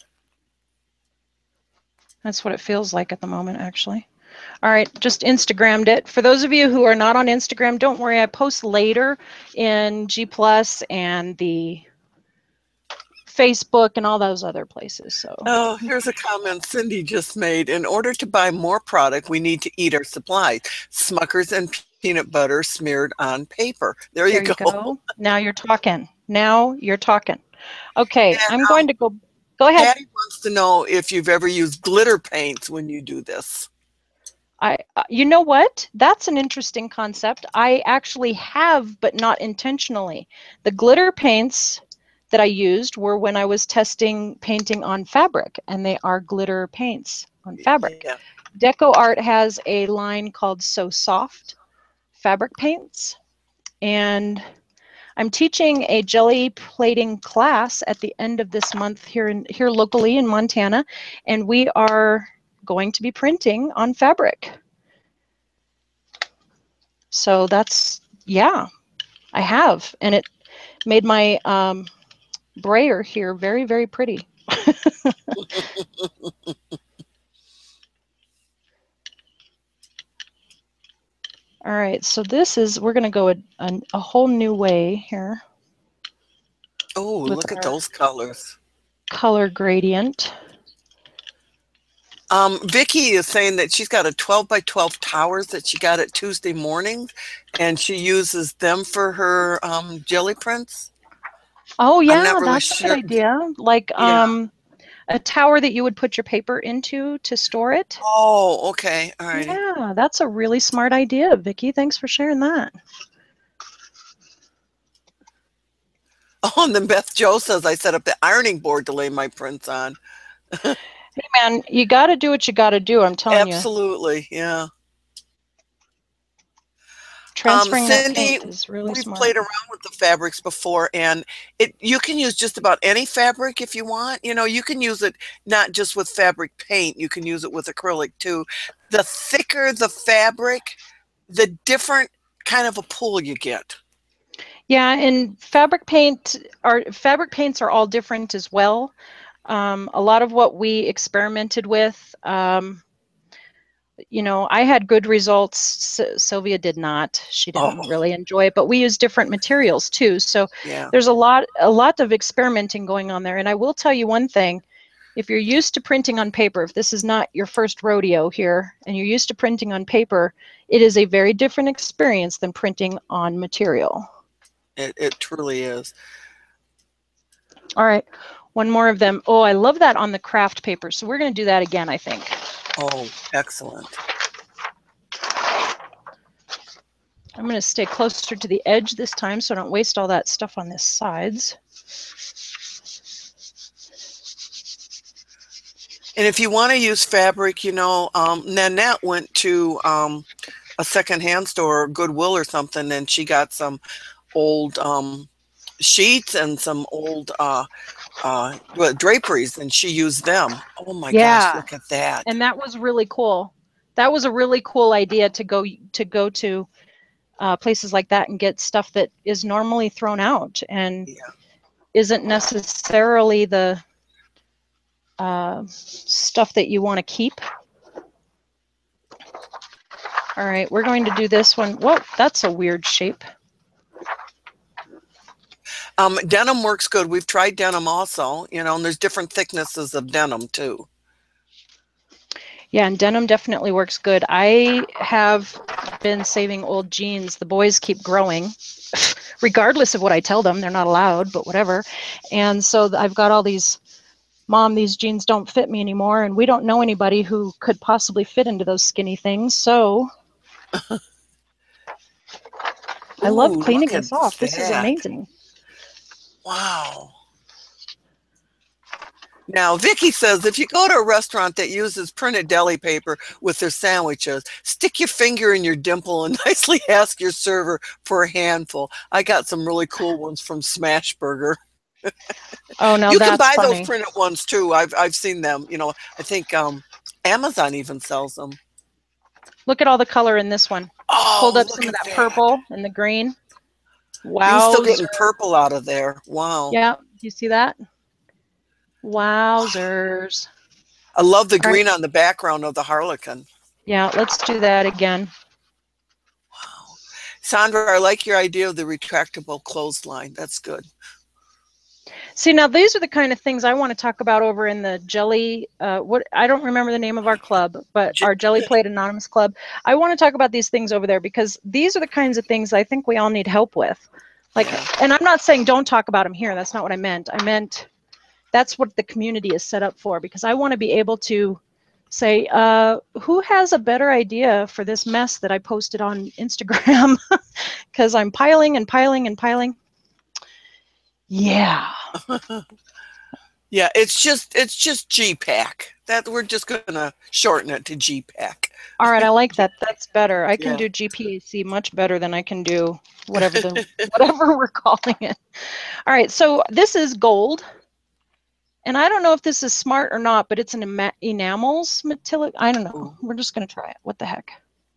Speaker 1: That's what it feels like at the moment, actually. All right, just Instagrammed it. For those of you who are not on Instagram, don't worry. I post later in G Plus and the Facebook and all those other places. So.
Speaker 2: Oh, here's a comment Cindy just made. In order to buy more product, we need to eat our supplies. Smuckers and peanut butter smeared on paper. There, there you, go.
Speaker 1: you go. Now you're talking. Now you're talking. Okay, and, I'm um, going to go. Go ahead.
Speaker 2: Patty wants to know if you've ever used glitter paints when you do this.
Speaker 1: I, uh, you know what? That's an interesting concept. I actually have, but not intentionally. The glitter paints that I used were when I was testing painting on fabric, and they are glitter paints on fabric.
Speaker 2: Yeah.
Speaker 1: Deco Art has a line called So Soft fabric paints, and I'm teaching a jelly plating class at the end of this month here in here locally in Montana, and we are going to be printing on fabric. So that's, yeah, I have, and it made my um, brayer here very, very pretty. All right, so this is, we're going to go a, a, a whole new way here
Speaker 2: Oh,
Speaker 1: with
Speaker 2: look at
Speaker 1: our
Speaker 2: those colors.
Speaker 1: color gradient.
Speaker 2: Um, Vicky is saying that she's got a twelve by twelve towers that she got at Tuesday mornings, and she uses them for her um, jelly prints.
Speaker 1: Oh
Speaker 2: I'm
Speaker 1: yeah,
Speaker 2: not really
Speaker 1: that's a good
Speaker 2: sure.
Speaker 1: idea. Like
Speaker 2: Yeah.
Speaker 1: um, a tower that you would put your paper into to store it.
Speaker 2: Oh, okay. All righty.
Speaker 1: Yeah, that's a really smart idea, Vicky. Thanks for sharing that.
Speaker 2: Oh, and then Beth Jo says I set up the ironing board to lay my prints on.
Speaker 1: Hey man, you got to do what you got to do. I'm telling you.
Speaker 2: Absolutely, yeah. Um,
Speaker 1: Transferring that
Speaker 2: Cindy,
Speaker 1: paint is really
Speaker 2: we've
Speaker 1: smart.
Speaker 2: played around with the fabrics before, and it you can use just about any fabric if you want. You know, you can use it not just with fabric paint, you can use it with acrylic too. The thicker the fabric, the different kind of a pull you get.
Speaker 1: Yeah, and fabric paint are fabric paints are all different as well. Um, a lot of what we experimented with, um, you know, I had good results. S Sylvia did not. She didn't
Speaker 2: Oh,
Speaker 1: really enjoy it, but we use different materials too. So
Speaker 2: yeah.
Speaker 1: there's a lot, a lot of experimenting going on there. And I will tell you one thing: if you're used to printing on paper, if this is not your first rodeo here, and you're used to printing on paper, it is a very different experience than printing on material.
Speaker 2: It it truly is.
Speaker 1: All right, one more of them. Oh, I love that on the craft paper. So we're going to do that again, I think.
Speaker 2: Oh, excellent.
Speaker 1: I'm going to stay closer to the edge this time so I don't waste all that stuff on the sides.
Speaker 2: And if you want to use fabric, you know, um, Nanette went to um, a secondhand store, Goodwill or something, and she got some old um, sheets and some old uh, uh, draperies, and she used them. Oh my gosh,
Speaker 1: Yeah,
Speaker 2: look at that.
Speaker 1: and that was really cool. That was a really cool idea to go to go to uh, places like that and get stuff that is normally thrown out and
Speaker 2: Yeah.
Speaker 1: isn't necessarily the uh, stuff that you want to keep. All right, we're going to do this one. Whoa, that's a weird shape.
Speaker 2: Um, denim works good. We've tried denim also, you know, and there's different thicknesses of denim too.
Speaker 1: Yeah, and denim definitely works good. I have been saving old jeans. The boys keep growing, regardless of what I tell them. They're not allowed, but whatever. And so I've got all these, Mom, these jeans don't fit me anymore, and we don't know anybody who could possibly fit into those skinny things. So I love
Speaker 2: Ooh,
Speaker 1: cleaning
Speaker 2: look at
Speaker 1: this off. This is
Speaker 2: that.
Speaker 1: amazing.
Speaker 2: Wow. Now, Vicky says, if you go to a restaurant that uses printed deli paper with their sandwiches, stick your finger in your dimple and nicely ask your server for a handful. I got some really cool ones from Smashburger.
Speaker 1: Oh, now
Speaker 2: You can
Speaker 1: that's
Speaker 2: buy those
Speaker 1: funny.
Speaker 2: printed ones too. I've I've seen them. You know, I think um, Amazon even sells them.
Speaker 1: Look at all the color in this one. Pulled
Speaker 2: Oh,
Speaker 1: up
Speaker 2: look
Speaker 1: some of
Speaker 2: at
Speaker 1: that
Speaker 2: that.
Speaker 1: purple and the green.
Speaker 2: You still
Speaker 1: Wowzer.
Speaker 2: getting purple out of there. Wow.
Speaker 1: Yeah, you see that? Wowzers.
Speaker 2: I love the
Speaker 1: All right.
Speaker 2: green on the background of the Harlequin.
Speaker 1: Yeah, let's do that again.
Speaker 2: Wow. Sandra, I like your idea of the retractable clothesline. That's good.
Speaker 1: See, now these are the kind of things I want to talk about over in the jelly. Uh, what I don't remember the name of our club, but our Jelly Plate Anonymous Club. I want to talk about these things over there because these are the kinds of things I think we all need help with. Like,
Speaker 2: Yeah.
Speaker 1: and I'm not saying don't talk about them here. That's not what I meant. I meant that's what the community is set up for, because I want to be able to say, uh, who has a better idea for this mess that I posted on Instagram? Because I'm piling and piling and piling. Yeah.
Speaker 2: Yeah, it's just it's just G PAC. That we're just gonna shorten it to G PAC.
Speaker 1: All right, I like that. That's better. I can
Speaker 2: Yeah.
Speaker 1: do G P A C much better than I can do whatever the whatever we're calling it. All right, so this is gold. And I don't know if this is smart or not, but it's an enamels metallic. I don't know.
Speaker 2: Ooh.
Speaker 1: We're just going to try it. What the heck?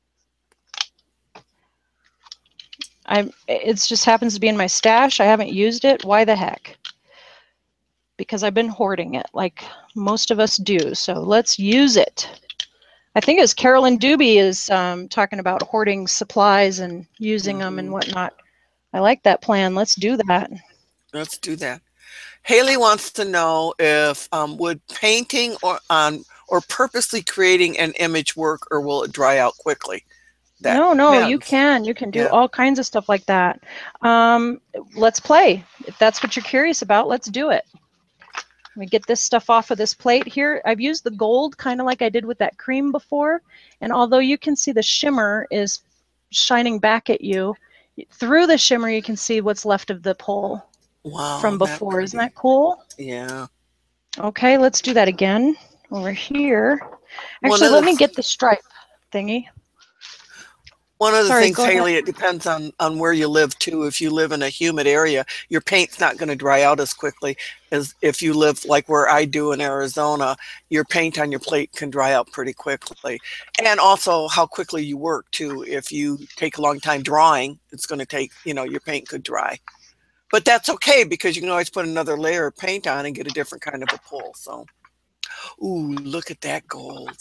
Speaker 1: I it just happens to be in my stash. I haven't used it. Why the heck? Because I've been hoarding it like most of us do. So let's use it. I think as Carolyn Doobie is um, talking about hoarding supplies and using them and
Speaker 2: Mm-hmm.
Speaker 1: whatnot. I like that plan. Let's do that.
Speaker 2: Let's do that. Haley wants to know if um, would painting or on or purposely creating an image work, or will it dry out quickly? That
Speaker 1: No, no, you
Speaker 2: depends.
Speaker 1: can. You can do
Speaker 2: Yeah.
Speaker 1: all kinds of stuff like that. Um, let's play. If that's what you're curious about, let's do it. Let me get this stuff off of this plate here. I've used the gold kind of like I did with that cream before. And although you can see the shimmer is shining back at you, through the shimmer you can see what's left of the pole
Speaker 2: Wow,
Speaker 1: from
Speaker 2: that
Speaker 1: before. Isn't
Speaker 2: pretty.
Speaker 1: that cool?
Speaker 2: Yeah.
Speaker 1: Okay, let's do that again over here.
Speaker 2: One
Speaker 1: Actually,
Speaker 2: of
Speaker 1: let me
Speaker 2: the
Speaker 1: get the stripe thingy.
Speaker 2: One of the
Speaker 1: Sorry,
Speaker 2: things,
Speaker 1: go ahead.
Speaker 2: Haley, it depends on on where you live too. If you live in a humid area, your paint's not going to dry out as quickly as if you live like where I do in Arizona. Your paint on your plate can dry out pretty quickly, and also how quickly you work too. If you take a long time drawing, it's going to take, you know, your paint could dry. But that's okay because you can always put another layer of paint on and get a different kind of a pull. So, ooh, look at that gold.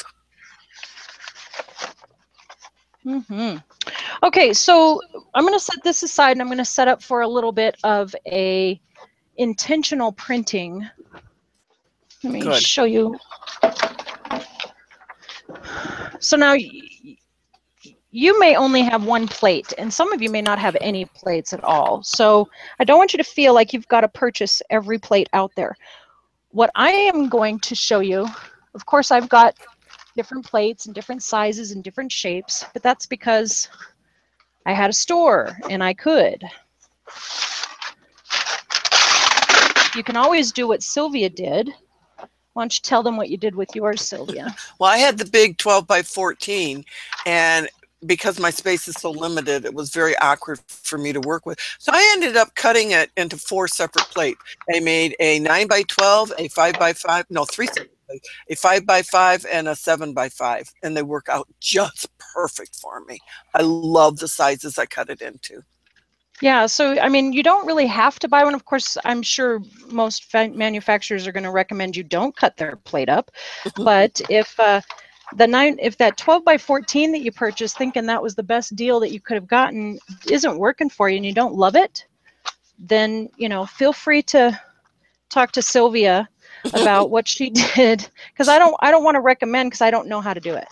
Speaker 1: Mm-hmm. Okay, so I'm going to set this aside and I'm going to set up for a little bit of a intentional printing. Let me
Speaker 2: Good.
Speaker 1: show you. So now you may only have one plate and some of you may not have any plates at all. So I don't want you to feel like you've got to purchase every plate out there. What I am going to show you, of course, I've got different plates and different sizes and different shapes, but that's because I had a store and I could. You can always do what Sylvia did. Why don't you tell them what you did with yours, Sylvia?
Speaker 2: Well, I had the big twelve by fourteen, and because my space is so limited, it was very awkward for me to work with. So I ended up cutting it into four separate plates. I made a nine by twelve, a five by five, no, three separate plates, a five by five, and a seven by five, and they work out just perfect for me. I love the sizes I cut it into.
Speaker 1: Yeah, so I mean, you don't really have to buy one. Of course, I'm sure most manufacturers are going to recommend you don't cut their plate up. But if uh, the nine, if that twelve by fourteen that you purchased, thinking that was the best deal that you could have gotten, isn't working for you and you don't love it, then you know, feel free to talk to Sylvia about what she did, because I don't, I don't want to recommend because I don't know how to do it.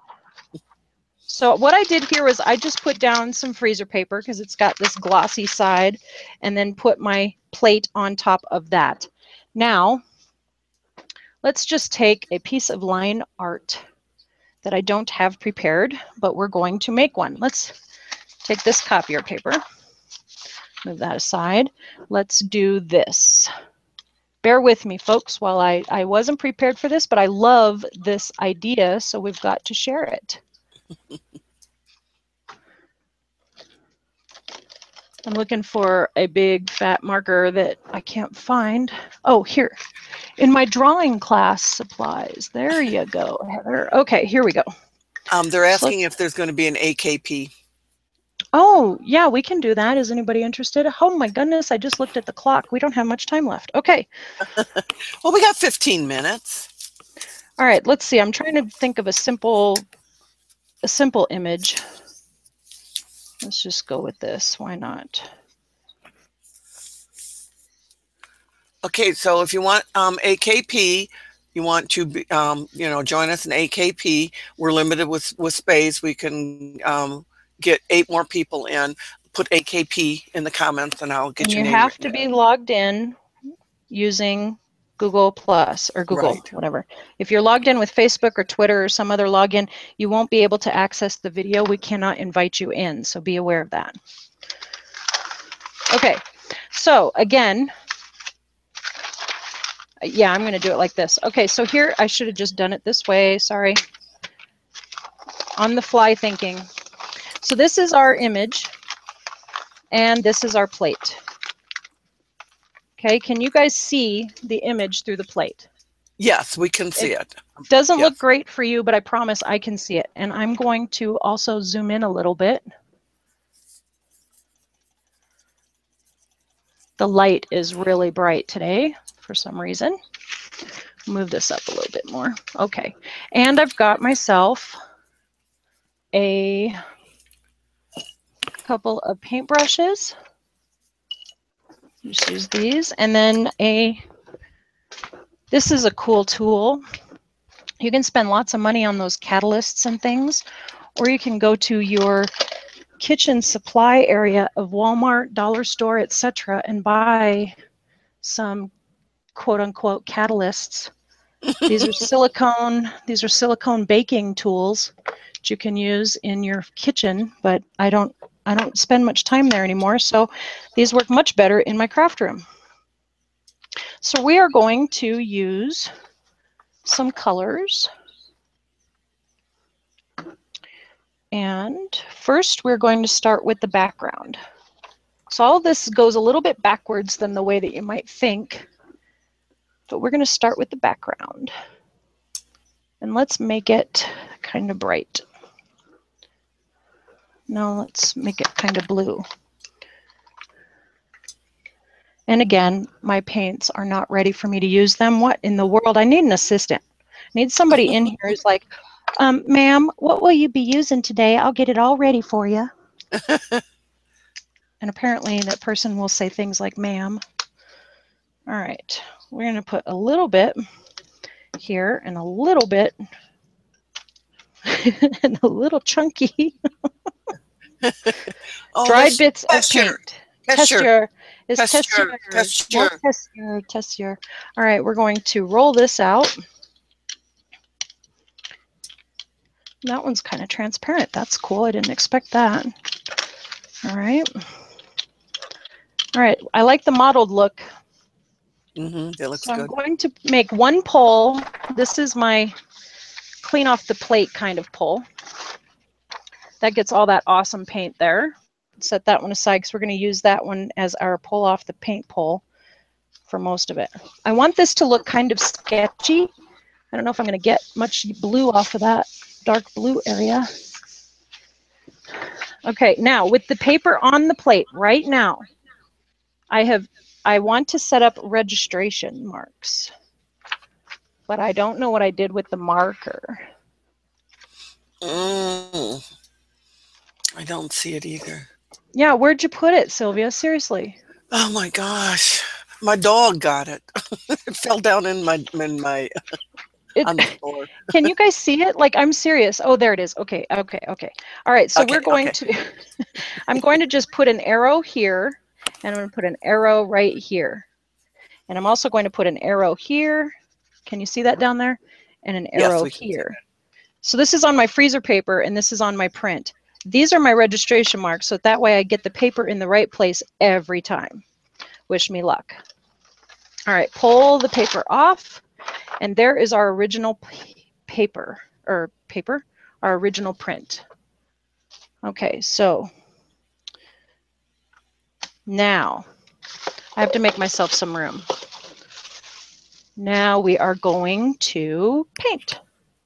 Speaker 1: So what I did here was I just put down some freezer paper because it's got this glossy side, and then put my plate on top of that. Now, let's just take a piece of line art that I don't have prepared, but we're going to make one. Let's take this copier paper, move that aside. Let's do this. Bear with me, folks, while I, I wasn't prepared for this, but I love this idea, so we've got to share it. I'm looking for a big fat marker that I can't find. Oh, here, in my drawing class supplies. There you go, Heather. Okay, here we go.
Speaker 2: Um, they're
Speaker 1: So
Speaker 2: asking if there's going to be an A K P.
Speaker 1: Oh, yeah, we can do that. Is anybody interested? Oh my goodness, I just looked at the clock. We don't have much time left. Okay.
Speaker 2: Well, we got fifteen minutes.
Speaker 1: All right, let's see. I'm trying to think of a simple, a simple image. Let's just go with this. Why not?
Speaker 2: Okay, so if you want um, A K P, you want to be, um, you know, join us in A K P. We're limited with with space. We can um, get eight more people in. Put A K P in the comments, and I'll get
Speaker 1: And
Speaker 2: your
Speaker 1: you
Speaker 2: name
Speaker 1: have
Speaker 2: written
Speaker 1: to
Speaker 2: in.
Speaker 1: be logged in using Google Plus or Google,
Speaker 2: Right.
Speaker 1: whatever. If you're logged in with Facebook or Twitter or some other login, you won't be able to access the video. We cannot invite you in, so be aware of that. Okay, so again, yeah, I'm going to do it like this. Okay, so here I should have just done it this way. Sorry. On the fly thinking. So this is our image, and this is our plate. Okay, can you guys see the image through the plate?
Speaker 2: Yes, we can see
Speaker 1: It
Speaker 2: it.
Speaker 1: doesn't
Speaker 2: Yes.
Speaker 1: look great for you, but I promise I can see it. And I'm going to also zoom in a little bit. The light is really bright today for some reason. Move this up a little bit more. Okay, and I've got myself a couple of paintbrushes. Just use these, and then a, this is a cool tool. You can spend lots of money on those catalysts and things, or you can go to your kitchen supply area of Walmart, dollar store, et cetera, and buy some quote unquote catalysts. These are silicone, these are silicone baking tools that you can use in your kitchen, but I don't I don't spend much time there anymore, so these work much better in my craft room. So we are going to use some colors. And first we're going to start with the background. So all of this goes a little bit backwards than the way that you might think, but we're going to start with the background. And let's make it kind of bright. Now let's make it kind of blue. And again, my paints are not ready for me to use them. What in the world? I need an assistant. I need somebody in here who's like, um, ma'am, what will you be using today? I'll get it all ready for you. And apparently that person will say things like, ma'am. All right, we're going to put a little bit here and a little bit and a little chunky
Speaker 2: Oh,
Speaker 1: dried bits of
Speaker 2: texture.
Speaker 1: paint.
Speaker 2: Texture.
Speaker 1: Texture is
Speaker 2: Texture.
Speaker 1: texture.
Speaker 2: Texture.
Speaker 1: More texture. Texture. All right, we're going to roll this out. That one's kind of transparent. That's cool. I didn't expect that. All right. All right. I like the mottled look.
Speaker 2: Mm-hmm. That looks
Speaker 1: so I'm
Speaker 2: good.
Speaker 1: going to make one pull. This is my clean off the plate kind of pull. That gets all that awesome paint there. Set that one aside because we're going to use that one as our pull off the paint pull for most of it. I want this to look kind of sketchy. I don't know if I'm going to get much blue off of that dark blue area. Okay, now with the paper on the plate right now, I have I want to set up registration marks, but I don't know what I did with the marker.
Speaker 2: Mm. I don't see it either.
Speaker 1: Yeah, where'd you put it, Sylvia? Seriously.
Speaker 2: Oh my gosh, my dog got it. It fell down in my in my
Speaker 1: It,
Speaker 2: on the floor.
Speaker 1: Can you guys see it? Like, I'm serious. Oh, there it is. Okay, okay, okay. All right, so
Speaker 2: Okay,
Speaker 1: we're going
Speaker 2: okay.
Speaker 1: to, I'm going to just put an arrow here, and I'm going to put an arrow right here. And I'm also going to put an arrow here. Can you see that down there? And an
Speaker 2: Yes,
Speaker 1: arrow
Speaker 2: we can see
Speaker 1: here. So this is on my freezer paper, and this is on my print. These are my registration marks, so that way I get the paper in the right place every time. Wish me luck. All right, pull the paper off, and there is our original paper, or paper, our original print. Okay, so now I have to make myself some room. Now we are going to paint.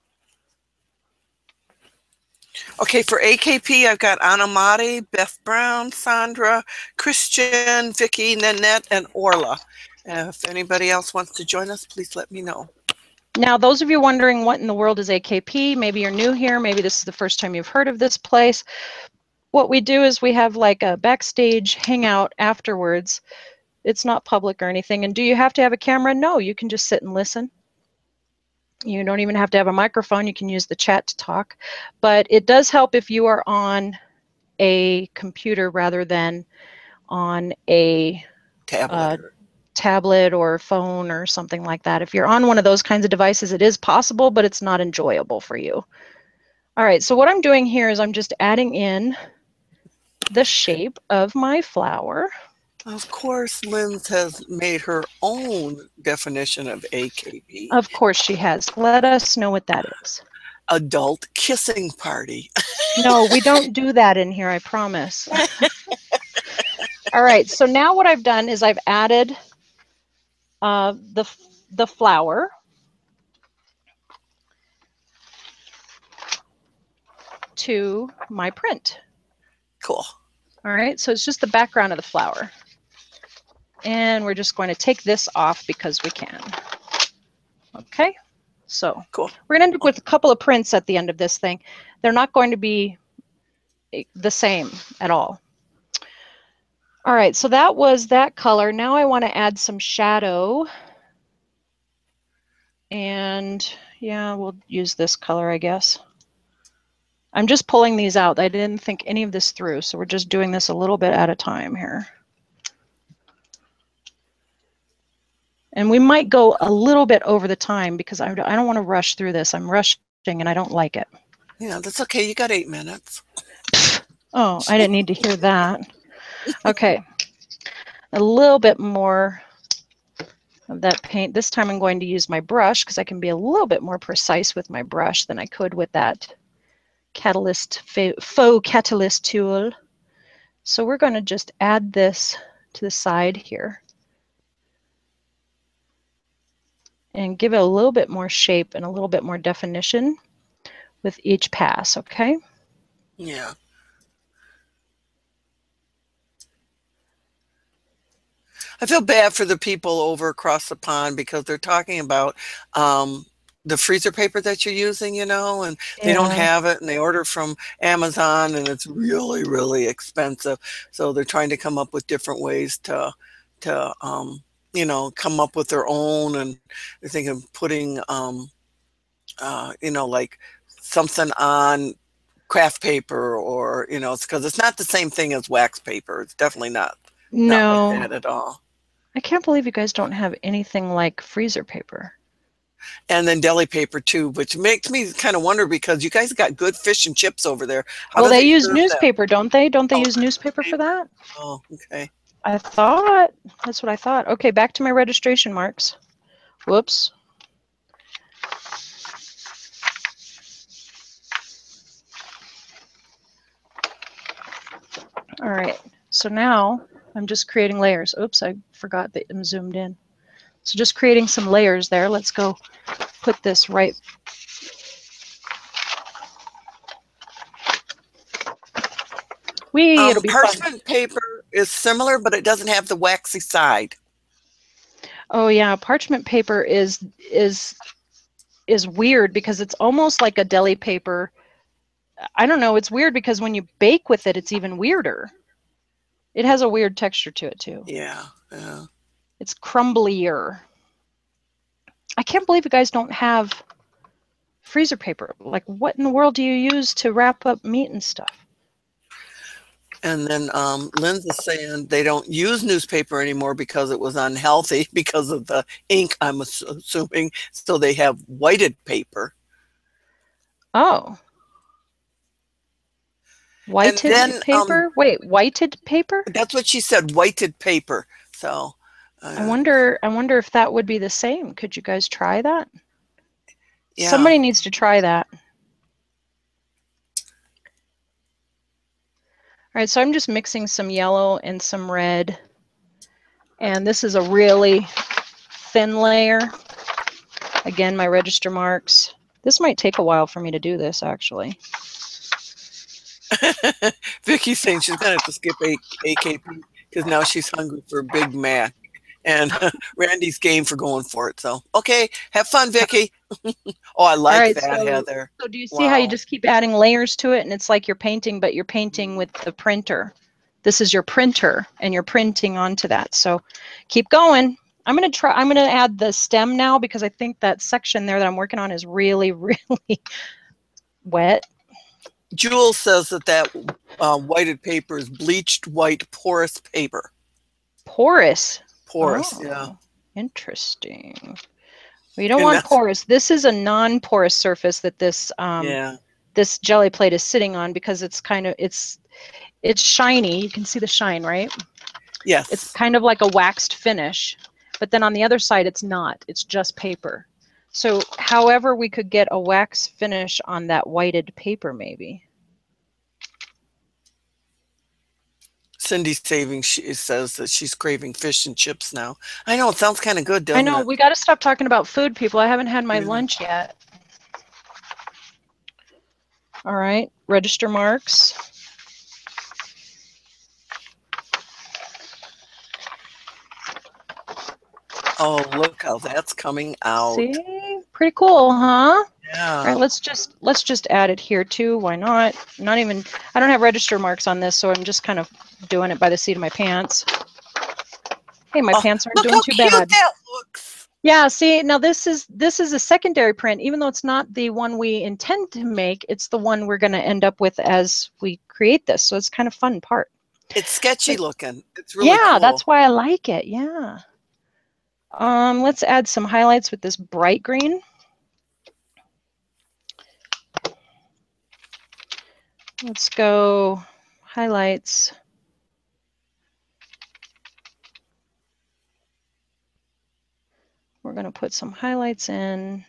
Speaker 2: Okay, for A K P, I've got Anamati, Beth Brown, Sandra, Christian, Vicky, Nanette, and Orla. Uh, if anybody else wants to join us, please let me know.
Speaker 1: Now, those of you wondering what in the world is A K P, maybe you're new here, maybe this is the first time you've heard of this place. What we do is we have like a backstage hangout afterwards. It's not public or anything. And do you have to have a camera? No, you can just sit and listen. You don't even have to have a microphone. You can use the chat to talk. But it does help if you are on a computer rather than on a
Speaker 2: Tablet.
Speaker 1: Uh, tablet or phone or something like that. If you're on one of those kinds of devices, it is possible, but it's not enjoyable for you. All right, so what I'm doing here is I'm just adding in the shape of my flower.
Speaker 2: Of course, Linz has made her own definition of A K B.
Speaker 1: Of course she has. Let us know what that is.
Speaker 2: Adult kissing party.
Speaker 1: No, we don't do that in here, I promise. All right, so now what I've done is I've added uh, the, the flower. To my print.
Speaker 2: Cool.
Speaker 1: All right, so it's just the background of the flower. And we're just going to take this off because we can. Okay, so
Speaker 2: cool.
Speaker 1: We're going to end up with a couple of prints at the end of this thing. They're not going to be the same at all. All right, so that was that color. Now I want to add some shadow. And yeah, we'll use this color, I guess. I'm just pulling these out. I didn't think any of this through, so we're just doing this a little bit at a time here. And we might go a little bit over the time because I, I don't want to rush through this. I'm rushing and I don't like it.
Speaker 2: Yeah, that's okay. You got eight minutes.
Speaker 1: Oh, I didn't need to hear that. Okay. A little bit more of that paint. This time I'm going to use my brush because I can be a little bit more precise with my brush than I could with that catalyst, faux catalyst tool. So we're going to just add this to the side here and give it a little bit more shape and a little bit more definition with each pass, okay?
Speaker 2: Yeah. I feel bad for the people over across the pond because they're talking about um, the freezer paper that you're using, you know, and
Speaker 1: Yeah.
Speaker 2: they don't have it and they order from Amazon and it's really, really expensive. So they're trying to come up with different ways to, to um, you know, come up with their own, and they're thinking of putting, um, uh, you know, like something on craft paper, or, you know, it's because it's not the same thing as wax paper. It's definitely not, not
Speaker 1: No.
Speaker 2: like that at all.
Speaker 1: I can't believe you guys don't have anything like freezer paper.
Speaker 2: And then deli paper too, which makes me kind of wonder because you guys got good fish and chips over there. How
Speaker 1: Well,
Speaker 2: do
Speaker 1: they,
Speaker 2: they
Speaker 1: use
Speaker 2: serve
Speaker 1: newspaper,
Speaker 2: that?
Speaker 1: don't they? Don't they
Speaker 2: Oh,
Speaker 1: use newspaper for that?
Speaker 2: Oh, okay.
Speaker 1: I thought, that's what I thought. Okay, back to my registration marks. Whoops. All right, so now I'm just creating layers. Oops, I forgot that I'm zoomed in. So just creating some layers there. Let's go put this right. We,
Speaker 2: Um,
Speaker 1: it'll be
Speaker 2: parchment
Speaker 1: fun.
Speaker 2: paper is similar, but it doesn't have the waxy side.
Speaker 1: Oh yeah, parchment paper is is is weird because it's almost like a deli paper. I don't know, it's weird because when you bake with it, it's even weirder. It has a weird texture to it too.
Speaker 2: Yeah, yeah.
Speaker 1: It's crumblier. I can't believe you guys don't have freezer paper. Like, what in the world do you use to wrap up meat and stuff?
Speaker 2: And then um, Lynn's is saying they don't use newspaper anymore because it was unhealthy because of the ink, I'm assuming. So they have whited paper.
Speaker 1: Oh. Whited
Speaker 2: then,
Speaker 1: paper?
Speaker 2: Um,
Speaker 1: Wait, whited paper?
Speaker 2: That's what she said, whited paper. So uh,
Speaker 1: I wonder I wonder if that would be the same. Could you guys try that?
Speaker 2: Yeah.
Speaker 1: Somebody needs to try that. All right, so I'm just mixing some yellow and some red. And this is a really thin layer. Again, my register marks. This might take a while for me to do this, actually.
Speaker 2: Vicky's saying she's going to have to skip A K P because now she's hungry for Big Mac. And uh, Randy's game for going for it. So, okay, have fun, Vicky. Oh, I like
Speaker 1: right,
Speaker 2: that,
Speaker 1: so,
Speaker 2: Heather.
Speaker 1: So do you see
Speaker 2: wow.
Speaker 1: how you just keep adding layers to it, and it's like you're painting, but you're painting with the printer. This is your printer, and you're printing onto that. So keep going. I'm going to try, I'm going to add the stem now because I think that section there that I'm working on is really, really wet.
Speaker 2: Jules says that that uh, whited paper is bleached white porous paper.
Speaker 1: Porous?
Speaker 2: Porous,
Speaker 1: oh,
Speaker 2: yeah.
Speaker 1: Interesting. Well, you don't
Speaker 2: And
Speaker 1: want porous. This is a non-porous surface that this um,
Speaker 2: yeah.
Speaker 1: this jelly plate is sitting on because it's kind of, it's it's shiny. You can see the shine, right? It's
Speaker 2: Yes.
Speaker 1: kind of like a waxed finish, but then on the other side it's not. It's just paper. So however we could get a wax finish on that whited paper maybe.
Speaker 2: Cindy's saving, she says that she's craving fish and chips now. I know, it sounds kind of good,
Speaker 1: I
Speaker 2: doesn't
Speaker 1: know,
Speaker 2: it?
Speaker 1: we got to stop talking about food, people. I haven't had my
Speaker 2: Yeah.
Speaker 1: lunch yet. All right, register marks.
Speaker 2: Oh, look how that's coming out.
Speaker 1: See? Pretty cool, huh?
Speaker 2: Yeah.
Speaker 1: All right, let's just let's just add it here too. Why not? Not even I don't have register marks on this, so I'm just kind of doing it by the seat of my pants. Hey, my
Speaker 2: Oh,
Speaker 1: pants aren't
Speaker 2: look
Speaker 1: doing
Speaker 2: how
Speaker 1: too
Speaker 2: cute
Speaker 1: bad.
Speaker 2: that looks.
Speaker 1: Yeah, see, now this is this is a secondary print, even though it's not the one we intend to make, it's the one we're going to end up with as we create this. So it's kind of fun part.
Speaker 2: It's sketchy
Speaker 1: But,
Speaker 2: looking. It's really
Speaker 1: yeah,
Speaker 2: cool.
Speaker 1: that's why I like it. Yeah. Um, let's add some highlights with this bright green. Let's go highlights. We're going to put some highlights in.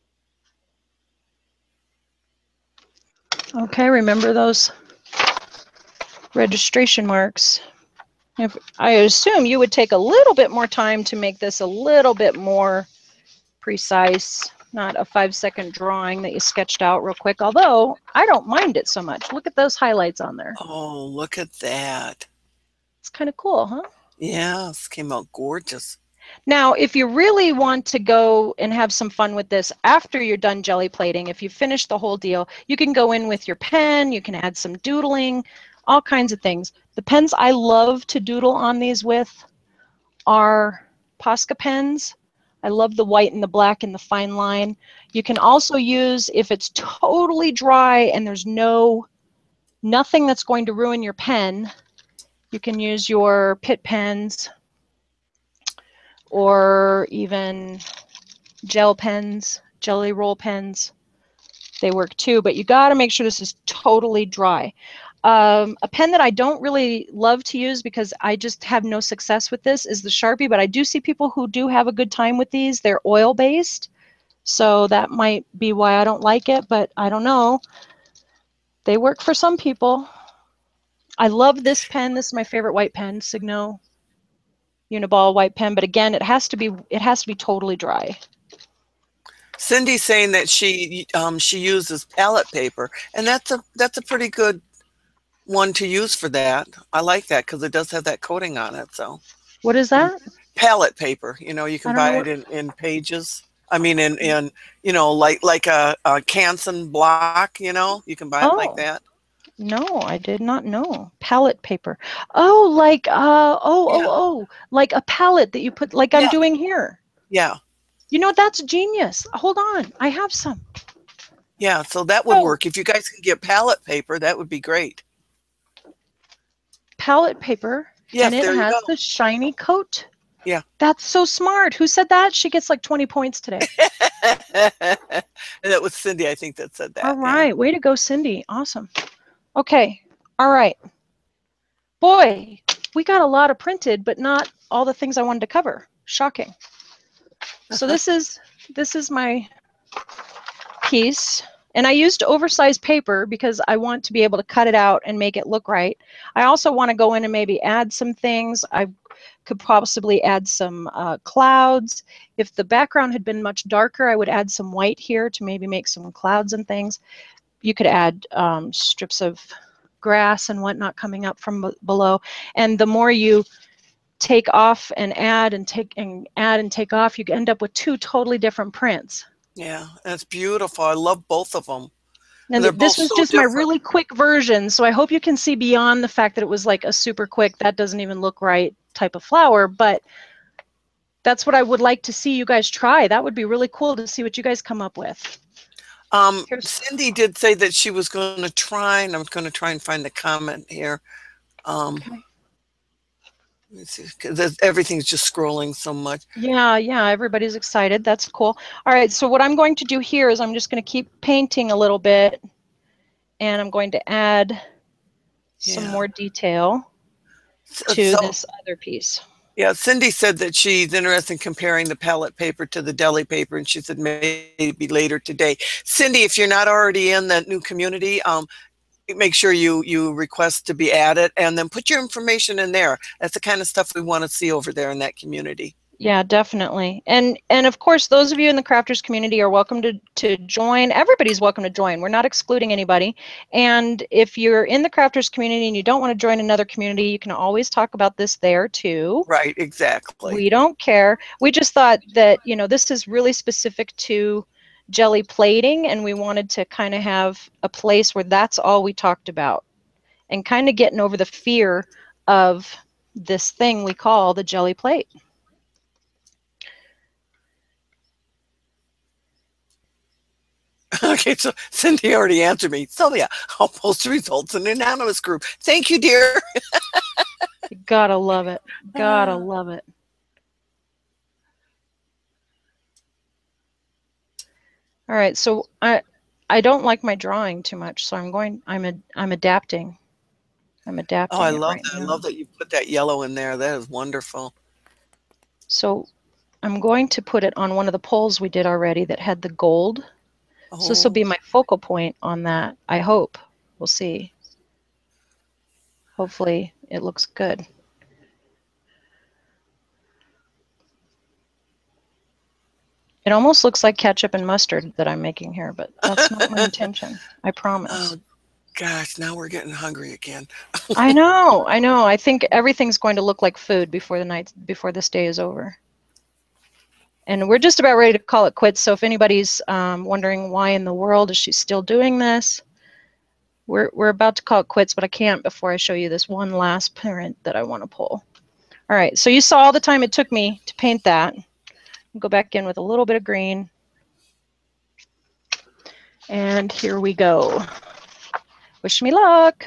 Speaker 1: Okay, remember those registration marks. If, I assume you would take a little bit more time to make this a little bit more precise, not a five second drawing that you sketched out real quick, although I don't mind it so much. Look at those highlights on there.
Speaker 2: Oh, look at that.
Speaker 1: It's kind of cool, huh?
Speaker 2: Yeah, this came out gorgeous.
Speaker 1: Now, if you really want to go and have some fun with this after you're done jelly plating, if you finish the whole deal, you can go in with your pen, you can add some doodling, all kinds of things. The pens I love to doodle on these with are Posca pens. I love the white and the black and the fine line. You can also use, if it's totally dry and there's no, nothing that's going to ruin your pen, you can use your Pitt pens or even gel pens, jelly roll pens. They work too, but you got to make sure this is totally dry. Um, a pen that I don't really love to use because I just have no success with this is the Sharpie, but I do see people who do have a good time with these. They're oil-based, so that might be why I don't like it, but I don't know. They work for some people. I love this pen. This is my favorite white pen, Signo Uniball white pen, but again, it has to be it has to be totally dry.
Speaker 2: Cindy's saying that she um, she uses palette paper, and that's a that's a pretty good one to use for that. I like that because it does have that coating on it. So
Speaker 1: What is
Speaker 2: um,
Speaker 1: that?
Speaker 2: palette paper, you know, you
Speaker 1: I
Speaker 2: can
Speaker 1: don't know
Speaker 2: buy
Speaker 1: what.
Speaker 2: it in, in pages. I mean, in in you know, like like a, a Canson block, you know, you can buy it like
Speaker 1: Oh,
Speaker 2: that.
Speaker 1: no, I did not know. Palette paper. Oh, like uh oh oh
Speaker 2: Yeah,
Speaker 1: oh, like a palette that you put like I'm
Speaker 2: yeah,
Speaker 1: doing here.
Speaker 2: yeah,
Speaker 1: You know, that's genius. Hold on. I have some.
Speaker 2: yeah. So that would
Speaker 1: Oh,
Speaker 2: work. If you guys can get palette paper, that would be great.
Speaker 1: palette paper and
Speaker 2: Yes,
Speaker 1: it
Speaker 2: there you
Speaker 1: has
Speaker 2: go.
Speaker 1: the shiny coat.
Speaker 2: Yeah.
Speaker 1: That's so smart. Who said that? She gets like twenty points today.
Speaker 2: And that was Cindy, I think, that said
Speaker 1: All
Speaker 2: that. Yeah.
Speaker 1: right. Way to go, Cindy. Awesome. Okay. All right. Boy, we got a lot of printed, but not all the things I wanted to cover. Shocking. So this is this is my piece. And I used oversized paper because I want to be able to cut it out and make it look right. I also want to go in and maybe add some things. I could possibly add some uh, clouds. If the background had been much darker, I would add some white here to maybe make some clouds and things. You could add um, strips of grass and whatnot coming up from below. And the more you take off and add and take and add and take off, you end up with two totally different prints.
Speaker 2: Yeah, that's beautiful. I love both of them. And
Speaker 1: And
Speaker 2: they're both
Speaker 1: this was
Speaker 2: so
Speaker 1: just my
Speaker 2: different.
Speaker 1: really quick version, so I hope you can see beyond the fact that it was like a super quick, that doesn't even look right type of flower, but that's what I would like to see you guys try. That would be really cool to see what you guys come up with.
Speaker 2: Um,
Speaker 1: Here's,
Speaker 2: Cindy did say that she was going to try, and I'm going to try and find the comment here. Um,
Speaker 1: okay.
Speaker 2: let me see, 'cause everything's just scrolling so much.
Speaker 1: Yeah, yeah, everybody's excited. That's cool. All right, so what I'm going to do here is I'm just going to keep painting a little bit, and I'm going to add some
Speaker 2: Yeah.
Speaker 1: more detail.
Speaker 2: So,
Speaker 1: to
Speaker 2: so
Speaker 1: this other piece.
Speaker 2: yeah, Cindy said that she's interested in comparing the palette paper to the deli paper, and she said maybe later today. Cindy, if you're not already in that new community, um, make sure you you request to be added, and then put your information in there. That's the kind of stuff we want to see over there in that community.
Speaker 1: Yeah, definitely. And and of course, those of you in the crafters community are welcome to to join. Everybody's welcome to join. We're not excluding anybody. And if you're in the crafters community and you don't want to join another community, you can always talk about this there too.
Speaker 2: Right, exactly.
Speaker 1: We don't care. We just thought that, you know, this is really specific to jelly plating, and we wanted to kind of have a place where that's all we talked about, and kind of getting over the fear of this thing we call the jelly plate.
Speaker 2: Okay, so Cindy already answered me. Sylvia, I'll post the results in the anonymous group. Thank you, dear.
Speaker 1: You gotta love it. Gotta love it. All right, so I I don't like my drawing too much, so I'm going I'm a, I'm adapting. I'm adapting
Speaker 2: Oh, I
Speaker 1: it
Speaker 2: love
Speaker 1: right
Speaker 2: that. I
Speaker 1: now.
Speaker 2: love that you put that yellow in there. That is wonderful.
Speaker 1: So I'm going to put it on one of the poles we did already that had the gold.
Speaker 2: Oh.
Speaker 1: So this will be my focal point on that, I hope. We'll see. Hopefully it looks good. It almost looks like ketchup and mustard that I'm making here, but that's not my intention. I promise.
Speaker 2: Oh, gosh, now we're getting hungry again.
Speaker 1: I know, I know. I think everything's going to look like food before the night, before this day is over. And we're just about ready to call it quits. So if anybody's um, wondering why in the world is she still doing this, we're we're about to call it quits, but I can't before I show you this one last print that I want to pull. All right, so you saw all the time it took me to paint that. Go back in with a little bit of green. And here we go. Wish me luck.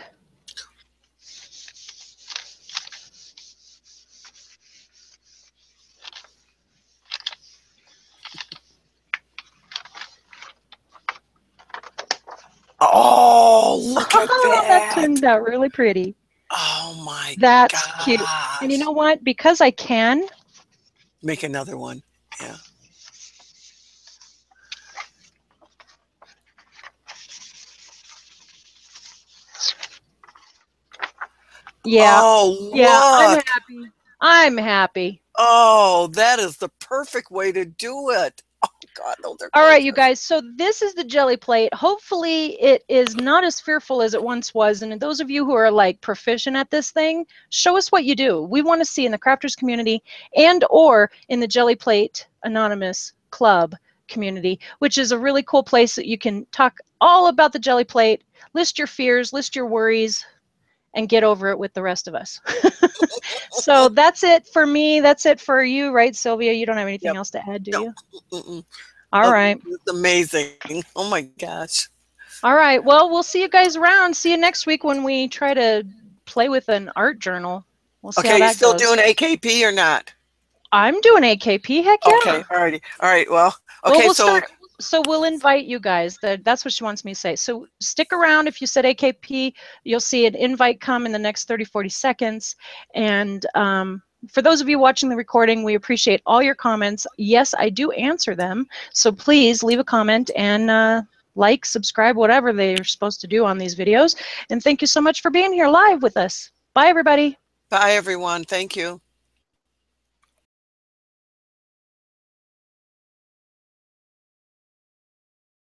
Speaker 2: Oh, look at
Speaker 1: that
Speaker 2: that.
Speaker 1: turned out really pretty.
Speaker 2: Oh my
Speaker 1: That's
Speaker 2: gosh.
Speaker 1: cute. And you know what? Because I can.
Speaker 2: Make another one. Yeah.
Speaker 1: Yeah.
Speaker 2: Oh,
Speaker 1: Yeah, I'm
Speaker 2: look.
Speaker 1: happy. I'm happy.
Speaker 2: Oh, that is the perfect way to do it. Oh, God, those are
Speaker 1: All right, you
Speaker 2: gorgeous.
Speaker 1: guys. So this is the jelly plate. Hopefully it is not as fearful as it once was. And those of you who are like proficient at this thing, show us what you do. We want to see in the crafters community and or in the Jelly Plate Anonymous Club community, which is a really cool place that you can talk all about the jelly plate, list your fears, list your worries, and get over it with the rest of us. So that's it for me. That's it for you, right, Sylvia? You don't have anything
Speaker 2: Yep.
Speaker 1: else to add, do
Speaker 2: No.
Speaker 1: you?
Speaker 2: Mm-mm.
Speaker 1: All
Speaker 2: Oh,
Speaker 1: right.
Speaker 2: it's amazing. Oh my gosh.
Speaker 1: All right. Well, we'll see you guys around. See you next week when we try to play with an art journal. We'll see how
Speaker 2: Okay, you
Speaker 1: that
Speaker 2: still
Speaker 1: goes.
Speaker 2: doing A K P or not?
Speaker 1: I'm doing A K P. Heck yeah.
Speaker 2: Okay, all righty. All right, well,
Speaker 1: Well,
Speaker 2: okay,
Speaker 1: we'll
Speaker 2: so
Speaker 1: start. So we'll invite you guys. That that's what she wants me to say. So stick around. If you said A K P, you'll see an invite come in the next thirty, forty seconds. And um, for those of you watching the recording, we appreciate all your comments. Yes, I do answer them. So please leave a comment and uh, like, subscribe, whatever they're supposed to do on these videos. And thank you so much for being here live with us. Bye, everybody.
Speaker 2: bye everyone. Thank you.